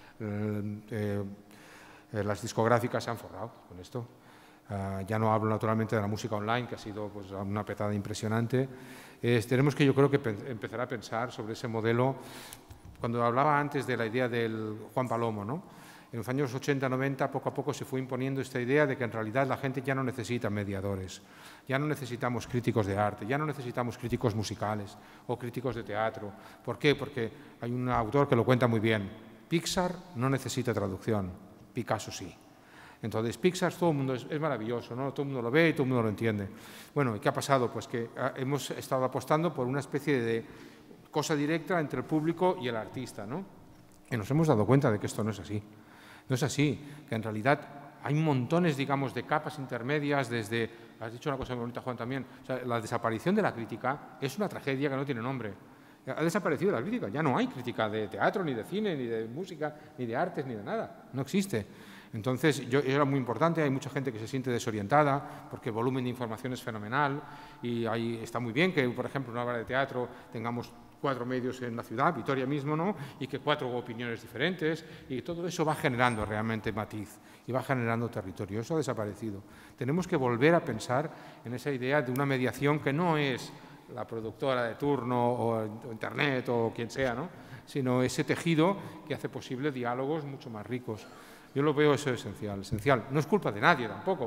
Eh, eh, eh, las discográficas se han forrado con esto. Uh, ya no hablo naturalmente de la música online, que ha sido pues, una petada impresionante. Eh, tenemos que, yo creo, que empezar a pensar sobre ese modelo. Cuando hablaba antes de la idea del Juan Palomo, ¿no? En los años ochenta, noventa, poco a poco se fue imponiendo esta idea de que en realidad la gente ya no necesita mediadores, ya no necesitamos críticos de arte, ya no necesitamos críticos musicales o críticos de teatro. ¿Por qué? Porque hay un autor que lo cuenta muy bien. Pixar no necesita traducción, Picasso sí. Entonces, Pixar todo el mundo es, es maravilloso, ¿no? Todo el mundo lo ve y todo el mundo lo entiende. Bueno, ¿y qué ha pasado? Pues que hemos estado apostando por una especie de cosa directa entre el público y el artista, ¿no? Y nos hemos dado cuenta de que esto no es así. No es así, que en realidad hay montones, digamos, de capas intermedias desde... Has dicho una cosa muy bonita, Juan, también. O sea, la desaparición de la crítica es una tragedia que no tiene nombre. Ha desaparecido la crítica. Ya no hay crítica de teatro, ni de cine, ni de música, ni de artes, ni de nada. No existe. Entonces, yo, era muy importante, hay mucha gente que se siente desorientada porque el volumen de información es fenomenal y ahí está muy bien que, por ejemplo, en una obra de teatro tengamos cuatro medios en la ciudad, Vitoria mismo, ¿no? Y que cuatro opiniones diferentes, y todo eso va generando realmente matiz y va generando territorio. Eso ha desaparecido. Tenemos que volver a pensar en esa idea de una mediación que no es la productora de turno o, o Internet o quien sea, ¿no? Sino ese tejido que hace posible diálogos mucho más ricos. Yo lo veo eso esencial, esencial. No es culpa de nadie tampoco.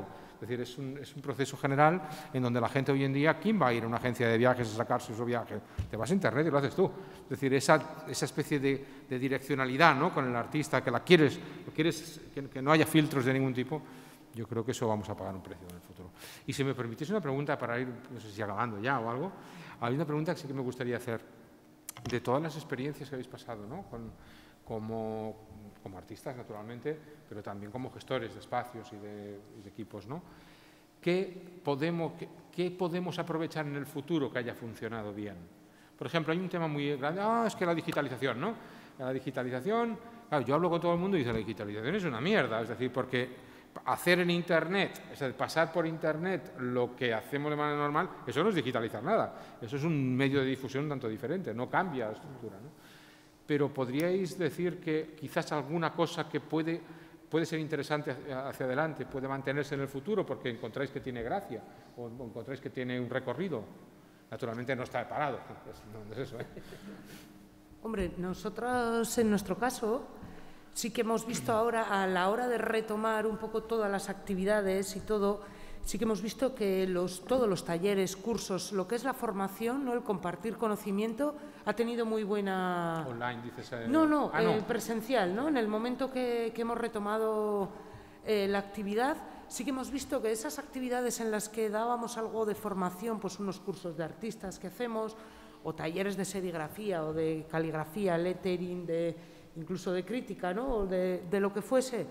decir, es un, es un proceso general en donde la gente hoy en día, ¿quién va a ir a una agencia de viajes a sacarse su viaje? Te vas a internet y lo haces tú. Es decir, esa, esa especie de, de direccionalidad, ¿no?, con el artista, que la quieres, lo quieres que, que no haya filtros de ningún tipo, yo creo que eso vamos a pagar un precio en el futuro. Y si me permitís una pregunta para ir, no sé si acabando ya o algo, hay una pregunta que sí que me gustaría hacer. De todas las experiencias que habéis pasado, ¿no?, con, como, como artistas, naturalmente, pero también como gestores de espacios y de, y de equipos, ¿no?, ¿qué podemos, qué, qué podemos aprovechar en el futuro que haya funcionado bien? Por ejemplo, hay un tema muy grande, ah, es que la digitalización, ¿no? La digitalización, claro, yo hablo con todo el mundo y dice, la digitalización es una mierda, es decir, porque hacer en Internet, es decir, pasar por Internet lo que hacemos de manera normal, eso no es digitalizar nada, eso es un medio de difusión tanto diferente, no cambia la estructura, ¿no? Pero podríais decir que quizás alguna cosa que puede, puede ser interesante hacia, hacia adelante, puede mantenerse en el futuro porque encontráis que tiene gracia o encontráis que tiene un recorrido. Naturalmente no está parado, no es eso, ¿eh? Hombre, nosotros en nuestro caso sí que hemos visto ahora, a la hora de retomar un poco todas las actividades y todo, sí que hemos visto que los, todos los talleres, cursos, lo que es la formación, ¿no?, el compartir conocimiento, ha tenido muy buena... Online, dices... Eh... No, no, ah, no. Eh, presencial, ¿no? En el momento que, que hemos retomado eh, la actividad, sí que hemos visto que esas actividades en las que dábamos algo de formación, pues unos cursos de artistas que hacemos, o talleres de serigrafía o de caligrafía, lettering, de... incluso de crítica, ¿no?, o de, de lo que fuese,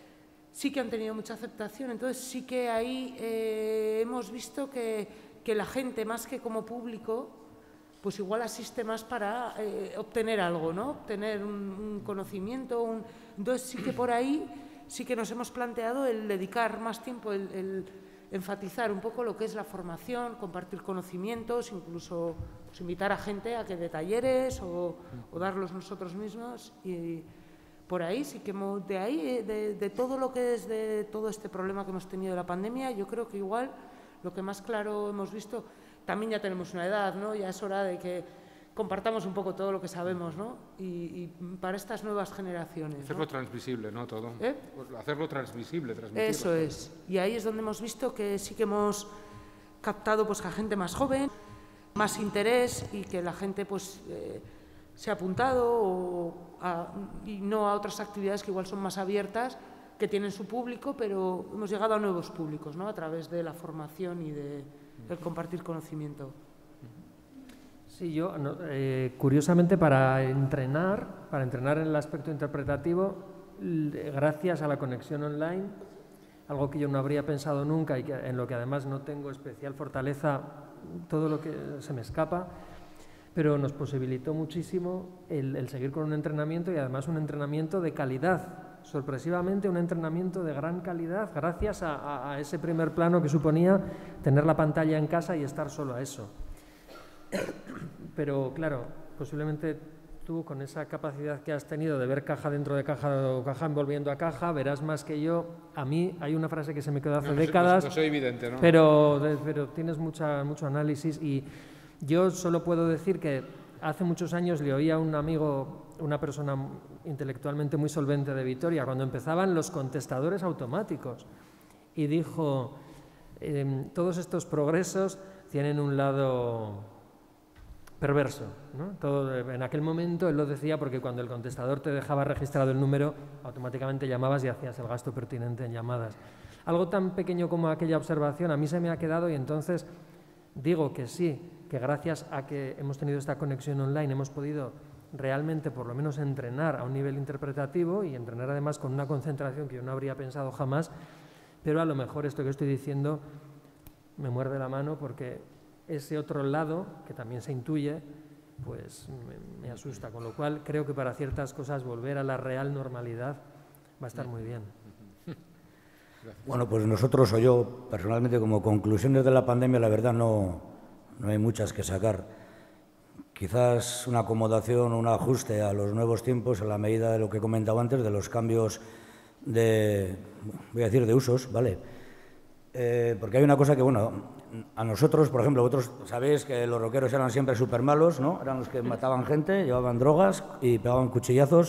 sí que han tenido mucha aceptación. Entonces sí que ahí eh, hemos visto que, que la gente, más que como público, pues igual asiste más para eh, obtener algo, ¿no?, obtener un, un conocimiento. Un... Entonces sí que por ahí sí que nos hemos planteado el dedicar más tiempo, el, el enfatizar un poco lo que es la formación, compartir conocimientos, incluso pues, invitar a gente a que dé talleres o, o darlos nosotros mismos. Y por ahí sí que hemos, de ahí, de, de todo lo que es de todo este problema que hemos tenido de la pandemia, yo creo que igual lo que más claro hemos visto, también ya tenemos una edad, ¿no?, ya es hora de que compartamos un poco todo lo que sabemos, ¿no?, y, y para estas nuevas generaciones, hacerlo, ¿no?, transmisible, ¿no?, todo. ¿Eh? Hacerlo transmisible, transmitirlo. Eso es. Y ahí es donde hemos visto que sí que hemos captado pues a gente más joven, más interés, y que la gente pues eh, se ha apuntado o a, y no a otras actividades que igual son más abiertas, que tienen su público, pero hemos llegado a nuevos públicos, ¿no?, a través de la formación y de el compartir conocimiento. Sí, yo, no, eh, curiosamente, para entrenar, para entrenar en el aspecto interpretativo, gracias a la conexión online, algo que yo no habría pensado nunca y que, en lo que además no tengo especial fortaleza, todo lo que se me escapa, pero nos posibilitó muchísimo el, el seguir con un entrenamiento, y además un entrenamiento de calidad, sorpresivamente un entrenamiento de gran calidad, gracias a, a, a ese primer plano que suponía tener la pantalla en casa y estar solo a eso. Pero claro, posiblemente tú, con esa capacidad que has tenido de ver caja dentro de caja o caja envolviendo a caja, verás más que yo. A mí hay una frase que se me quedó hace no, décadas, no soy evidente, ¿no? pero, pero tienes mucha, mucho análisis, y yo solo puedo decir que hace muchos años le oía a un amigo, una persona intelectualmente muy solvente de Vitoria, cuando empezaban los contestadores automáticos, y dijo, eh, todos estos progresos tienen un lado perverso, ¿no? Todo, en aquel momento él lo decía porque cuando el contestador te dejaba registrado el número, automáticamente llamabas y hacías el gasto pertinente en llamadas. Algo tan pequeño como aquella observación a mí se me ha quedado, y entonces digo que sí, que gracias a que hemos tenido esta conexión online hemos podido realmente por lo menos entrenar a un nivel interpretativo, y entrenar además con una concentración que yo no habría pensado jamás, pero a lo mejor esto que estoy diciendo me muerde la mano, porque ese otro lado, que también se intuye, pues me, me asusta, con lo cual creo que para ciertas cosas volver a la real normalidad va a estar muy bien. Bueno, pues nosotros, o yo personalmente, como conclusiones de la pandemia, la verdad no, no hay muchas que sacar. Quizás una acomodación, un ajuste a los nuevos tiempos, a la medida de lo que he comentado antes, de los cambios de, voy a decir, de usos, ¿vale? Eh, porque hay una cosa que, bueno, a nosotros, por ejemplo, vosotros sabéis que los rockeros eran siempre súper malos, ¿no? Eran los que mataban gente, llevaban drogas y pegaban cuchillazos,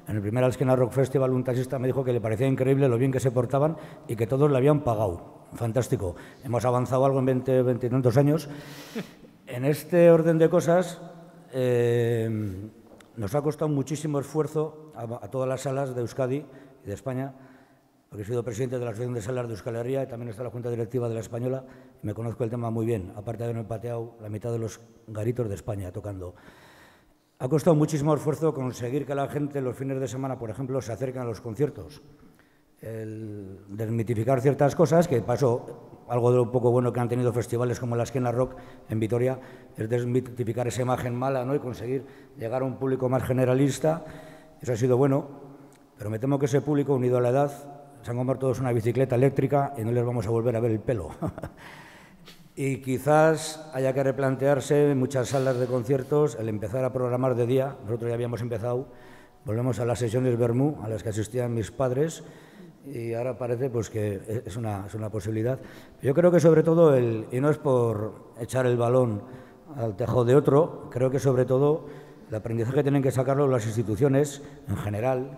En el primer Alsquena Rock Festival un taxista me dijo que le parecía increíble lo bien que se portaban y que todos le habían pagado. Fantástico. Hemos avanzado algo en veinte, veinte y tantos años. En este orden de cosas, eh, nos ha costado muchísimo esfuerzo a, a todas las salas de Euskadi y de España, porque he sido presidente de la Asociación de Salas de Euskal Herria y también está la Junta Directiva de la Española y me conozco el tema muy bien, aparte de haberme pateado la mitad de los garitos de España tocando. Ha costado muchísimo esfuerzo conseguir que la gente los fines de semana, por ejemplo, se acerquen a los conciertos. El desmitificar ciertas cosas, que pasó algo de lo poco bueno que han tenido festivales como la Alsquena Rock en Vitoria, es desmitificar esa imagen mala, ¿no?, y conseguir llegar a un público más generalista. Eso ha sido bueno, pero me temo que ese público, unido a la edad, se han comprado todos una bicicleta eléctrica y no les vamos a volver a ver el pelo. Y quizás haya que replantearse en muchas salas de conciertos el empezar a programar de día. Nosotros ya habíamos empezado, volvemos a las sesiones Bermú, a las que asistían mis padres, y ahora parece pues, que es una, es una posibilidad. Yo creo que sobre todo, el, y no es por echar el balón al tejado de otro, creo que sobre todo el aprendizaje tienen que sacarlo las instituciones en general,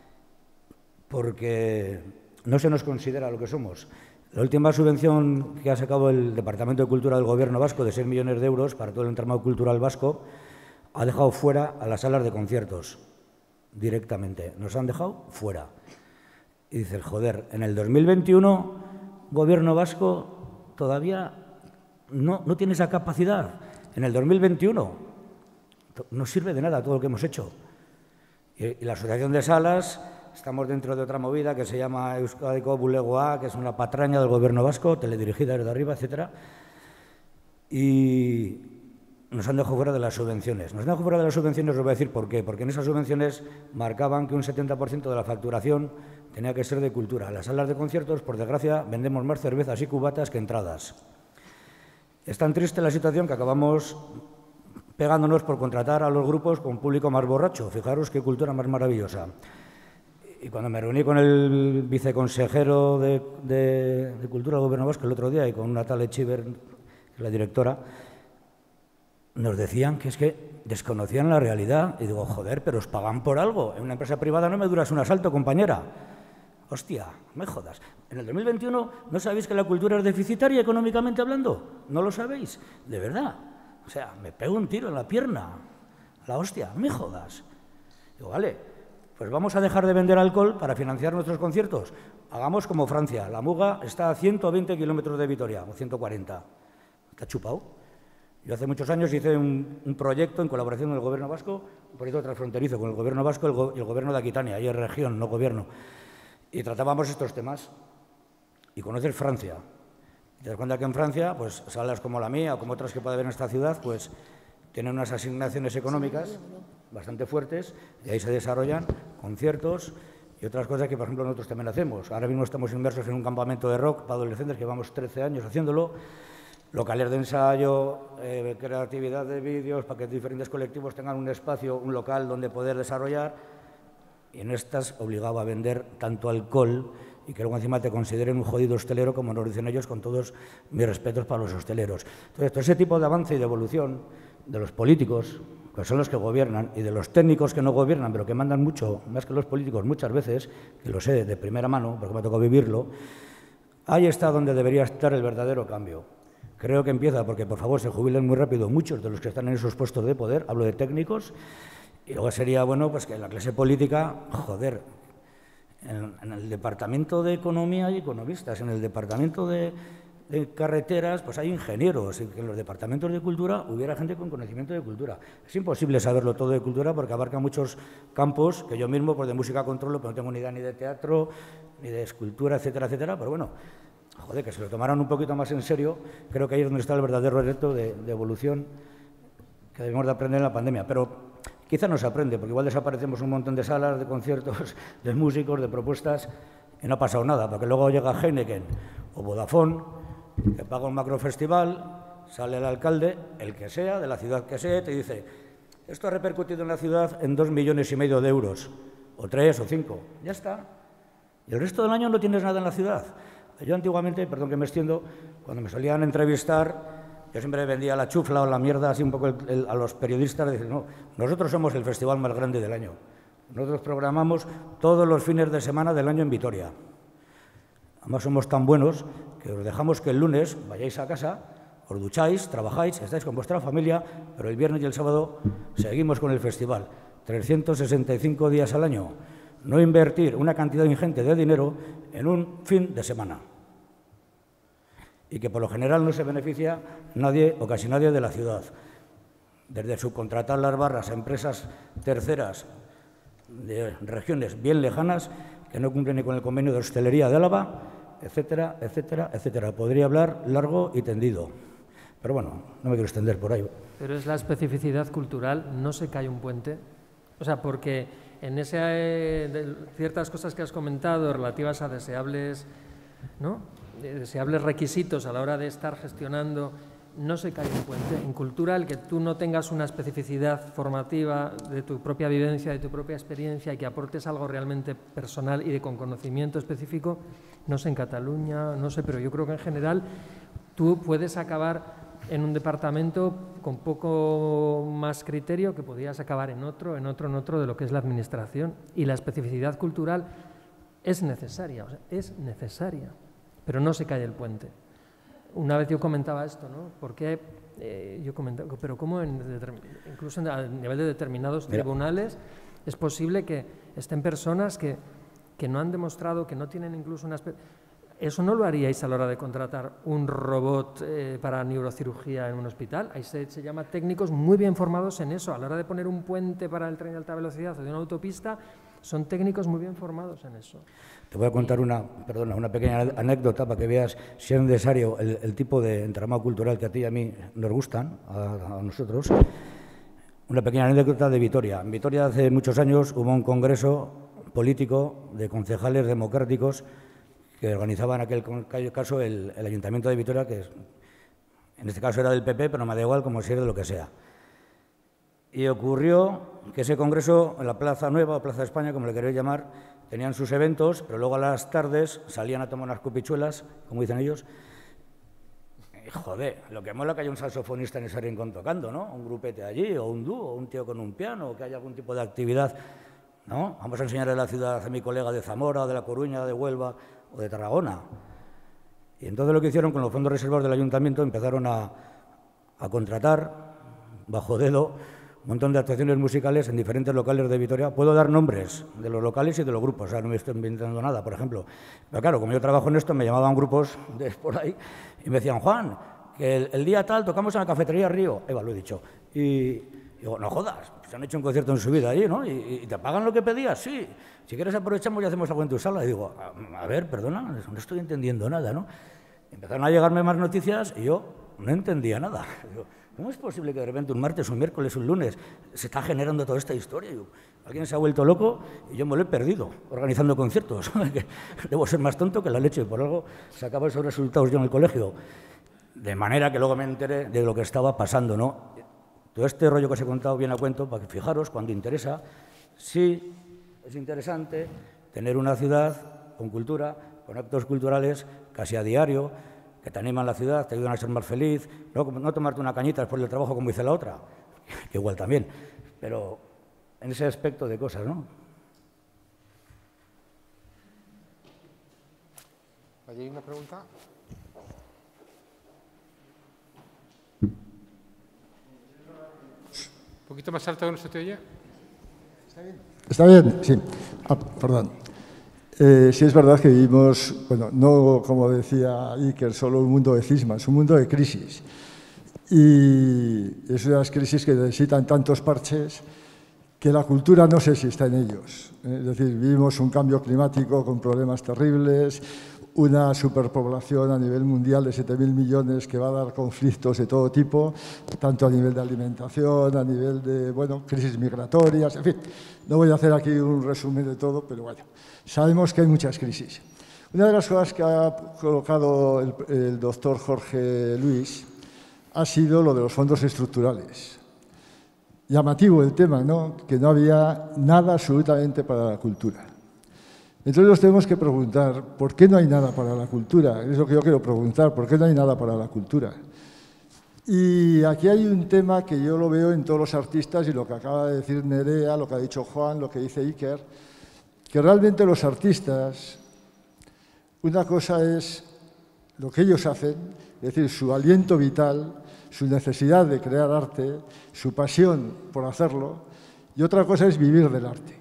porque no se nos considera lo que somos. La última subvención que ha sacado el Departamento de Cultura del Gobierno vasco, de seis millones de euros para todo el entramado cultural vasco, ha dejado fuera a las salas de conciertos, directamente. Nos han dejado fuera. Y dices, joder, en el dos mil veintiuno, Gobierno vasco todavía no, no tiene esa capacidad. En el dos mil veintiuno no sirve de nada todo lo que hemos hecho. Y, y la Asociación de Salas, estamos dentro de otra movida que se llama Euskadiko Bulegoa, que es una patraña del Gobierno vasco, teledirigida desde arriba, etcétera. Y nos han dejado fuera de las subvenciones. Nos han dejado fuera de las subvenciones, os voy a decir por qué. Porque en esas subvenciones marcaban que un setenta por ciento de la facturación tenía que ser de cultura. En las salas de conciertos, por desgracia, vendemos más cervezas y cubatas que entradas. Es tan triste la situación que acabamos pegándonos por contratar a los grupos con público más borracho. Fijaros qué cultura más maravillosa. Y cuando me reuní con el viceconsejero de, de, de Cultura del Gobierno vasco el otro día y con una tal Echiver, la directora, nos decían que es que desconocían la realidad. Y digo, joder, pero os pagan por algo. En una empresa privada no me duras un asalto, compañera. Hostia, me jodas. En el dos mil veintiuno, ¿no sabéis que la cultura es deficitaria económicamente hablando? ¿No lo sabéis? De verdad. O sea, me pego un tiro en la pierna. La hostia, me jodas. Digo, vale, pues vamos a dejar de vender alcohol para financiar nuestros conciertos. Hagamos como Francia. La Muga está a ciento veinte kilómetros de Vitoria, o ciento cuarenta. ¿Está chupado? Yo hace muchos años hice un, un proyecto en colaboración con el Gobierno vasco, un proyecto transfronterizo con el Gobierno vasco y el, go, y el Gobierno de Aquitania, ahí es región, no gobierno. Y tratábamos estos temas. Y conoces Francia. Y te das cuenta que en Francia, pues salas como la mía o como otras que puede haber en esta ciudad, pues tienen unas asignaciones económicas bastante fuertes y ahí se desarrollan conciertos y otras cosas que, por ejemplo, nosotros también hacemos. Ahora mismo estamos inmersos en un campamento de rock para adolescentes que llevamos trece años haciéndolo, locales de ensayo, eh, creatividad de vídeos, para que diferentes colectivos tengan un espacio, un local donde poder desarrollar, y en estas obligaba a vender tanto alcohol y que luego encima te consideren un jodido hostelero, como nos dicen ellos, con todos mis respetos para los hosteleros. Entonces, todo ese tipo de avance y de evolución de los políticos, que son los que gobiernan, y de los técnicos que no gobiernan, pero que mandan mucho, más que los políticos muchas veces, que lo sé de primera mano, porque me ha tocado vivirlo, ahí está donde debería estar el verdadero cambio. Creo que empieza porque, por favor, se jubilen muy rápido muchos de los que están en esos puestos de poder, hablo de técnicos, y luego sería bueno pues que la clase política, joder, en, en el Departamento de Economía hay economistas, en el Departamento de, de Carreteras pues hay ingenieros, y que en los departamentos de Cultura hubiera gente con conocimiento de cultura. Es imposible saberlo todo de cultura porque abarca muchos campos que yo mismo, pues de música controlo, pero no tengo ni idea ni de teatro, ni de escultura, etcétera, etcétera, pero bueno, joder, que se lo tomaran un poquito más en serio, creo que ahí es donde está el verdadero reto de, de evolución que debemos de aprender en la pandemia. Pero quizá no se aprende, porque igual desaparecemos un montón de salas, de conciertos, de músicos, de propuestas, y no ha pasado nada, porque luego llega Heineken o Vodafone, que paga un macrofestival, sale el alcalde, el que sea, de la ciudad que sea, y te dice, esto ha repercutido en la ciudad en dos millones y medio de euros, o tres o cinco, ya está. Y el resto del año no tienes nada en la ciudad. Yo antiguamente, perdón que me extiendo, cuando me solían entrevistar, yo siempre vendía la chufla o la mierda así un poco el, el, a los periodistas, de decir, no, nosotros somos el festival más grande del año. Nosotros programamos todos los fines de semana del año en Vitoria. Además somos tan buenos que os dejamos que el lunes vayáis a casa, os ducháis, trabajáis, estáis con vuestra familia, pero el viernes y el sábado seguimos con el festival. trescientos sesenta y cinco días al año. No invertir una cantidad ingente de dinero en un fin de semana. Y que por lo general no se beneficia nadie o casi nadie de la ciudad. Desde subcontratar las barras a empresas terceras de regiones bien lejanas que no cumplen ni con el convenio de hostelería de Álava, etcétera, etcétera, etcétera. Podría hablar largo y tendido, pero bueno, no me quiero extender por ahí. Pero es la especificidad cultural, no se cae un puente. O sea, porque en ese, eh, de ciertas cosas que has comentado relativas a deseables, ¿no? deseables requisitos a la hora de estar gestionando, no se cae un puente. En cultura, el que tú no tengas una especificidad formativa de tu propia vivencia, de tu propia experiencia y que aportes algo realmente personal y de con conocimiento específico, no sé en Cataluña, no sé, pero yo creo que en general tú puedes acabar en un departamento con poco más criterio que podías acabar en otro, en otro, en otro de lo que es la administración. Y la especificidad cultural es necesaria, o sea, es necesaria, pero no se cae el puente. Una vez yo comentaba esto, ¿no? Porque eh, yo comentaba, pero cómo en incluso a nivel de determinados Mira. tribunales es posible que estén personas que, que no han demostrado, que no tienen incluso una... ¿Eso no lo haríais a la hora de contratar un robot eh, para neurocirugía en un hospital? Ahí se, se llama técnicos muy bien formados en eso. A la hora de poner un puente para el tren de alta velocidad o de una autopista, son técnicos muy bien formados en eso. Te voy a contar una, perdona, una pequeña anécdota para que veas si es necesario el, el tipo de entramado cultural que a ti y a mí nos gustan, a, a nosotros. Una pequeña anécdota de Vitoria. En Vitoria hace muchos años hubo un congreso político de concejales democráticos que organizaba en aquel caso el, el Ayuntamiento de Vitoria, que es, en este caso era del P P, pero me da igual como si era de lo que sea. Y ocurrió que ese congreso, en la Plaza Nueva, o Plaza de España, como le queréis llamar, tenían sus eventos, pero luego a las tardes salían a tomar unas copichuelas, como dicen ellos. Y, joder, lo que mola que haya un saxofonista en ese rincón tocando, ¿no? Un grupete allí, o un dúo, o un tío con un piano, o que haya algún tipo de actividad, ¿no? Vamos a enseñarle la ciudad a mi colega de Zamora, de La Coruña, de Huelva o de Tarragona. Y entonces lo que hicieron con los fondos reservados del ayuntamiento, empezaron a, a contratar, bajo dedo, un montón de actuaciones musicales en diferentes locales de Vitoria. Puedo dar nombres de los locales y de los grupos, o sea, no me estoy inventando nada, por ejemplo. Pero claro, como yo trabajo en esto, me llamaban grupos de por ahí y me decían, Juan, que el, el día tal tocamos en la cafetería Río. Eva, lo he dicho. Y digo, no jodas, se han hecho un concierto en su vida allí, ¿no? ¿Y, y te pagan lo que pedías? Sí. Si quieres aprovechamos y hacemos algo en tu sala. Y digo, a, a ver, perdona, no estoy entendiendo nada, ¿no? Empezaron a llegarme más noticias y yo no entendía nada. Digo, ¿cómo es posible que de repente un martes, un miércoles, un lunes se está generando toda esta historia? Digo, alguien se ha vuelto loco y yo me lo he perdido organizando conciertos. Debo ser más tonto que la leche, por algo sacaba esos resultados yo en el colegio. De manera que luego me enteré de lo que estaba pasando, ¿no? Todo este rollo que os he contado viene a cuento para que fijaros, cuando interesa, sí es interesante tener una ciudad con cultura, con actos culturales casi a diario, que te animan la ciudad, te ayudan a ser más feliz, no, no tomarte una cañita después del trabajo como dice la otra, que igual también, pero en ese aspecto de cosas, ¿no? ¿Allí hay una pregunta? Un poquito más alto, ¿no se te oye? ¿Está bien? ¿Está bien? Sí. Ah, perdón. Eh, sí es verdad que vivimos, bueno, no como decía Iker, solo un mundo de cismas, un mundo de crisis. Y es unas crisis que necesitan tantos parches que la cultura no sé si está en ellos. Es decir, vivimos un cambio climático con problemas terribles, una superpoblación a nivel mundial de siete mil millones que va a dar conflictos de todo tipo, tanto a nivel de alimentación, a nivel de, bueno, crisis migratorias, en fin. No voy a hacer aquí un resumen de todo, pero bueno, sabemos que hay muchas crisis. Una de las cosas que ha colocado el, el doctor Jorge Luis ha sido lo de los fondos estructurales. Llamativo el tema, ¿no? Que no había nada absolutamente para la cultura. Entonces nos tenemos que preguntar, ¿por qué no hay nada para la cultura? Es lo que yo quiero preguntar, ¿por qué no hay nada para la cultura? Y aquí hay un tema que yo lo veo en todos los artistas y lo que acaba de decir Nerea, lo que ha dicho Juan, lo que dice Iker, que realmente los artistas, una cosa es lo que ellos hacen, es decir, su aliento vital, su necesidad de crear arte, su pasión por hacerlo, y otra cosa es vivir del arte.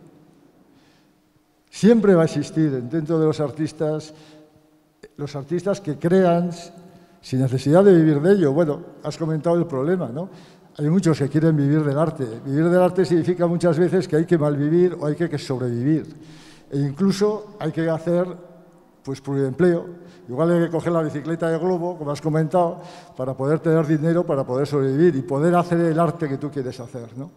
Siempre va a existir dentro de los artistas, los artistas que crean sin necesidad de vivir de ello. Bueno, has comentado el problema, ¿no? Hay muchos que quieren vivir del arte. Vivir del arte significa muchas veces que hay que malvivir o hay que sobrevivir. E incluso hay que hacer, pues, pluriempleo. Igual hay que coger la bicicleta de globo, como has comentado, para poder tener dinero, para poder sobrevivir y poder hacer el arte que tú quieres hacer, ¿no?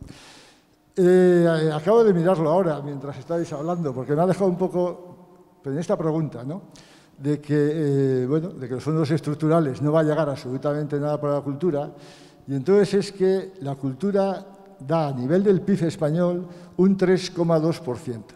Eh, acabo de mirarlo ahora, mientras estáis hablando, porque me ha dejado un poco en esta pregunta, ¿no? De que, eh, bueno, de que los fondos estructurales no va a llegar absolutamente nada para la cultura, y entonces es que la cultura da a nivel del P I B español un tres coma dos por ciento.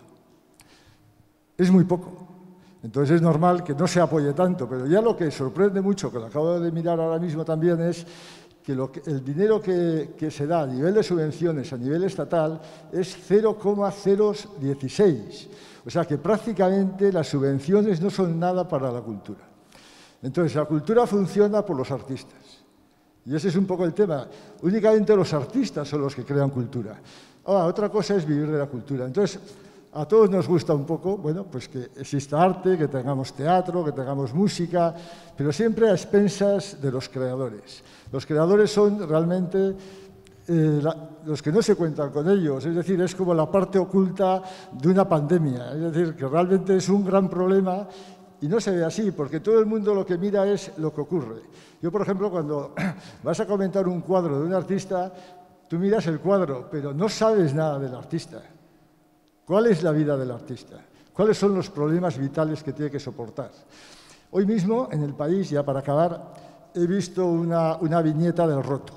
Es muy poco. Entonces es normal que no se apoye tanto, pero ya lo que sorprende mucho, que lo acabo de mirar ahora mismo también, es que, lo que el dinero que, que se da a nivel de subvenciones a nivel estatal es cero coma cero dieciséis. O sea que prácticamente las subvenciones no son nada para la cultura. Entonces la cultura funciona por los artistas. Y ese es un poco el tema. Únicamente los artistas son los que crean cultura. Ahora, otra cosa es vivir de la cultura. Entonces, a todos nos gusta un poco, bueno, pues que exista arte, que tengamos teatro, que tengamos música, pero siempre a expensas de los creadores. Los creadores son realmente eh, la, los que no se cuentan con ellos, es decir, es como la parte oculta de una pandemia, es decir, que realmente es un gran problema y no se ve así, porque todo el mundo lo que mira es lo que ocurre. Yo, por ejemplo, cuando vas a comentar un cuadro de un artista, tú miras el cuadro, pero no sabes nada del artista. ¿Cuál es la vida del artista? ¿Cuáles son los problemas vitales que tiene que soportar? Hoy mismo, en el país, ya para acabar, he visto una, una viñeta del Roto.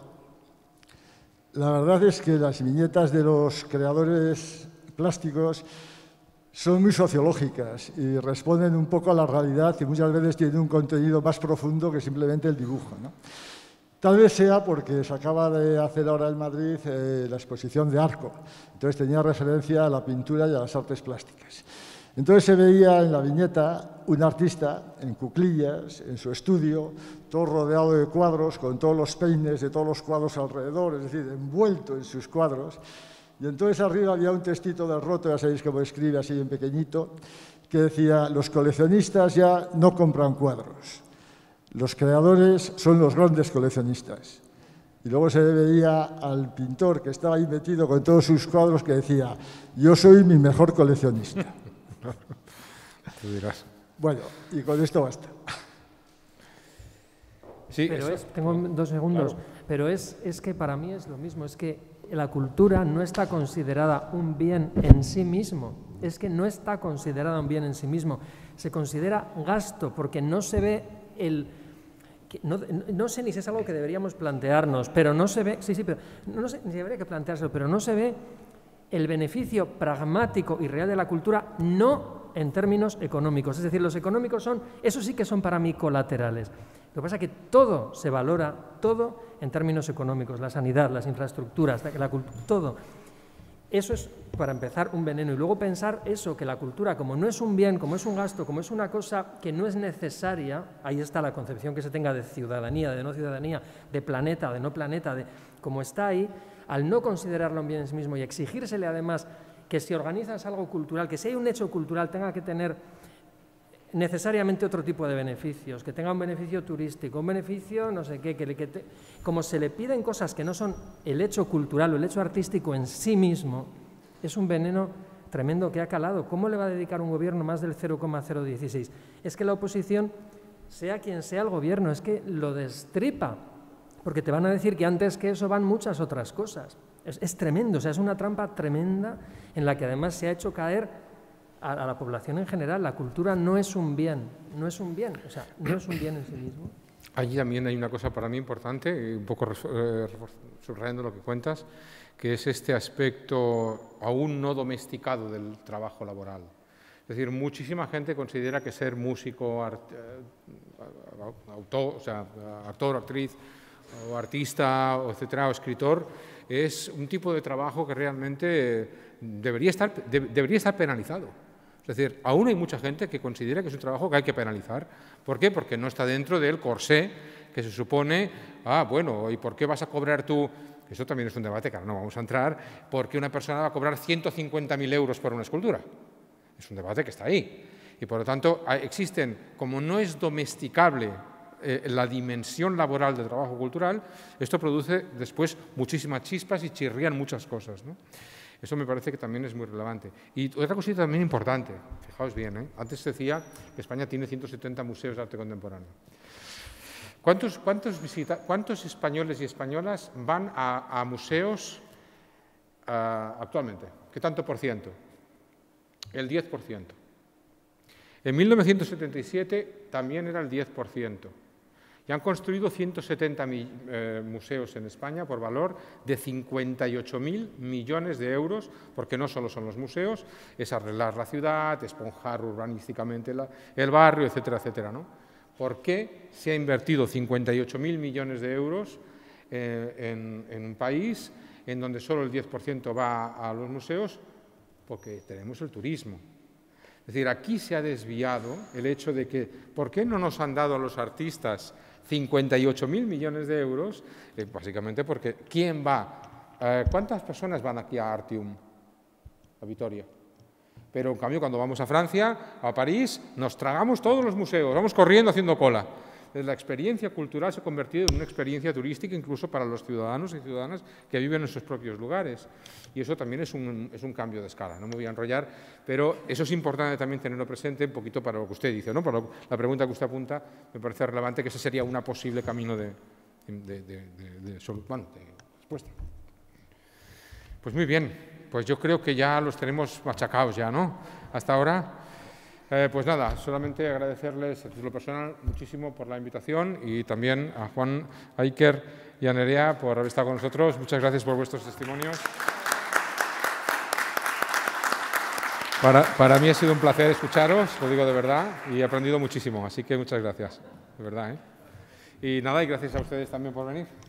La verdad es que las viñetas de los creadores plásticos son muy sociológicas y responden un poco a la realidad y muchas veces tienen un contenido más profundo que simplemente el dibujo, ¿no? Tal vez sea porque se acaba de hacer ahora en Madrid eh, la exposición de Arco. Entonces tenía referencia a la pintura y a las artes plásticas. Entonces se veía en la viñeta un artista en cuclillas, en su estudio, todo rodeado de cuadros, con todos los peines de todos los cuadros alrededor, es decir, envuelto en sus cuadros. Y entonces arriba había un textito del Roto, ya sabéis cómo escribe así en pequeñito, que decía: los coleccionistas ya no compran cuadros. Los creadores son los grandes coleccionistas. Y luego se veía al pintor que estaba ahí metido con todos sus cuadros que decía: yo soy mi mejor coleccionista. Tú dirás. Bueno, y con esto basta. Sí, pero eso, es, tengo dos segundos, claro. pero es, es que para mí es lo mismo, es que la cultura no está considerada un bien en sí mismo, es que no está considerada un bien en sí mismo, se considera gasto porque no se ve el... Que no, no sé ni si es algo que deberíamos plantearnos, pero no se ve, sí, sí, pero no sé ni debería que planteárselo, pero no se ve el beneficio pragmático y real de la cultura, no en términos económicos. Es decir, los económicos son, eso sí que son para mí colaterales. Lo que pasa es que todo se valora, todo en términos económicos, la sanidad, las infraestructuras, la cultura, todo. Eso es, para empezar, un veneno. Y luego pensar eso, que la cultura, como no es un bien, como es un gasto, como es una cosa que no es necesaria, ahí está la concepción que se tenga de ciudadanía, de no ciudadanía, de planeta, de no planeta, de como está ahí, al no considerarlo un bien en sí mismo y exigírsele además que si organizas algo cultural, que si hay un hecho cultural tenga que tener necesariamente otro tipo de beneficios, que tenga un beneficio turístico, un beneficio no sé qué, que, que te, como se le piden cosas que no son el hecho cultural o el hecho artístico en sí mismo, es un veneno tremendo que ha calado. ¿Cómo le va a dedicar un gobierno más del cero coma cero dieciséis? Es que la oposición, sea quien sea el gobierno, es que lo destripa, porque te van a decir que antes que eso van muchas otras cosas. Es, es tremendo, o sea, es una trampa tremenda en la que además se ha hecho caer a la población en general. La cultura no es un bien, no es un bien, o sea, no es un bien en sí mismo. Allí también hay una cosa para mí importante, un poco eh, subrayando lo que cuentas, que es este aspecto aún no domesticado del trabajo laboral. Es decir, muchísima gente considera que ser músico, art, eh, autor, o sea, actor, actriz o artista, o etcétera, o escritor, es un tipo de trabajo que realmente debería estar, de, debería estar penalizado. Es decir, aún hay mucha gente que considera que es un trabajo que hay que penalizar. ¿Por qué? Porque no está dentro del corsé que se supone, ah, bueno, ¿y por qué vas a cobrar tú? Eso también es un debate que ahora no vamos a entrar, ¿por qué una persona va a cobrar ciento cincuenta mil euros por una escultura? Es un debate que está ahí. Y por lo tanto, existen, como no es domesticable eh, la dimensión laboral del trabajo cultural, esto produce después muchísimas chispas y chirrían muchas cosas, ¿no? Eso me parece que también es muy relevante. Y otra cosita también importante, fijaos bien, ¿eh? Antes decía que España tiene ciento setenta museos de arte contemporáneo. ¿Cuántos, cuántos, visita, cuántos españoles y españolas van a, a museos uh, actualmente? ¿Qué tanto por ciento? El diez por ciento. En mil novecientos setenta y siete también era el diez por ciento. Y han construido ciento setenta mil, eh, museos en España por valor de cincuenta y ocho mil millones de euros, porque no solo son los museos, es arreglar la ciudad, esponjar urbanísticamente la, el barrio, etcétera, etcétera, ¿no? ¿Por qué se ha invertido cincuenta y ocho mil millones de euros eh, en, en un país en donde solo el diez por ciento va a los museos? Porque tenemos el turismo. Es decir, aquí se ha desviado el hecho de que, ¿por qué no nos han dado a los artistas cincuenta y ocho mil millones de euros? Eh, básicamente porque, ¿quién va? Eh, ¿Cuántas personas van aquí a Artium, a Vitoria? Pero, en cambio, cuando vamos a Francia, a París, nos tragamos todos los museos, vamos corriendo haciendo cola. La experiencia cultural se ha convertido en una experiencia turística incluso para los ciudadanos y ciudadanas que viven en sus propios lugares. Y eso también es un, es un cambio de escala. No me voy a enrollar, pero eso es importante también tenerlo presente un poquito para lo que usted dice, ¿no? Para lo, la pregunta que usted apunta, me parece relevante que ese sería un posible camino de, de, de, de, de, de, bueno, de respuesta. Pues muy bien, pues yo creo que ya los tenemos machacados ya, ¿no? Hasta ahora. Eh, pues nada, solamente agradecerles a título personal muchísimo por la invitación y también a Juan, a Iker y a Nerea por haber estado con nosotros. Muchas gracias por vuestros testimonios. Para, para mí ha sido un placer escucharos, lo digo de verdad, y he aprendido muchísimo, así que muchas gracias, de verdad, ¿eh? Y nada, y gracias a ustedes también por venir.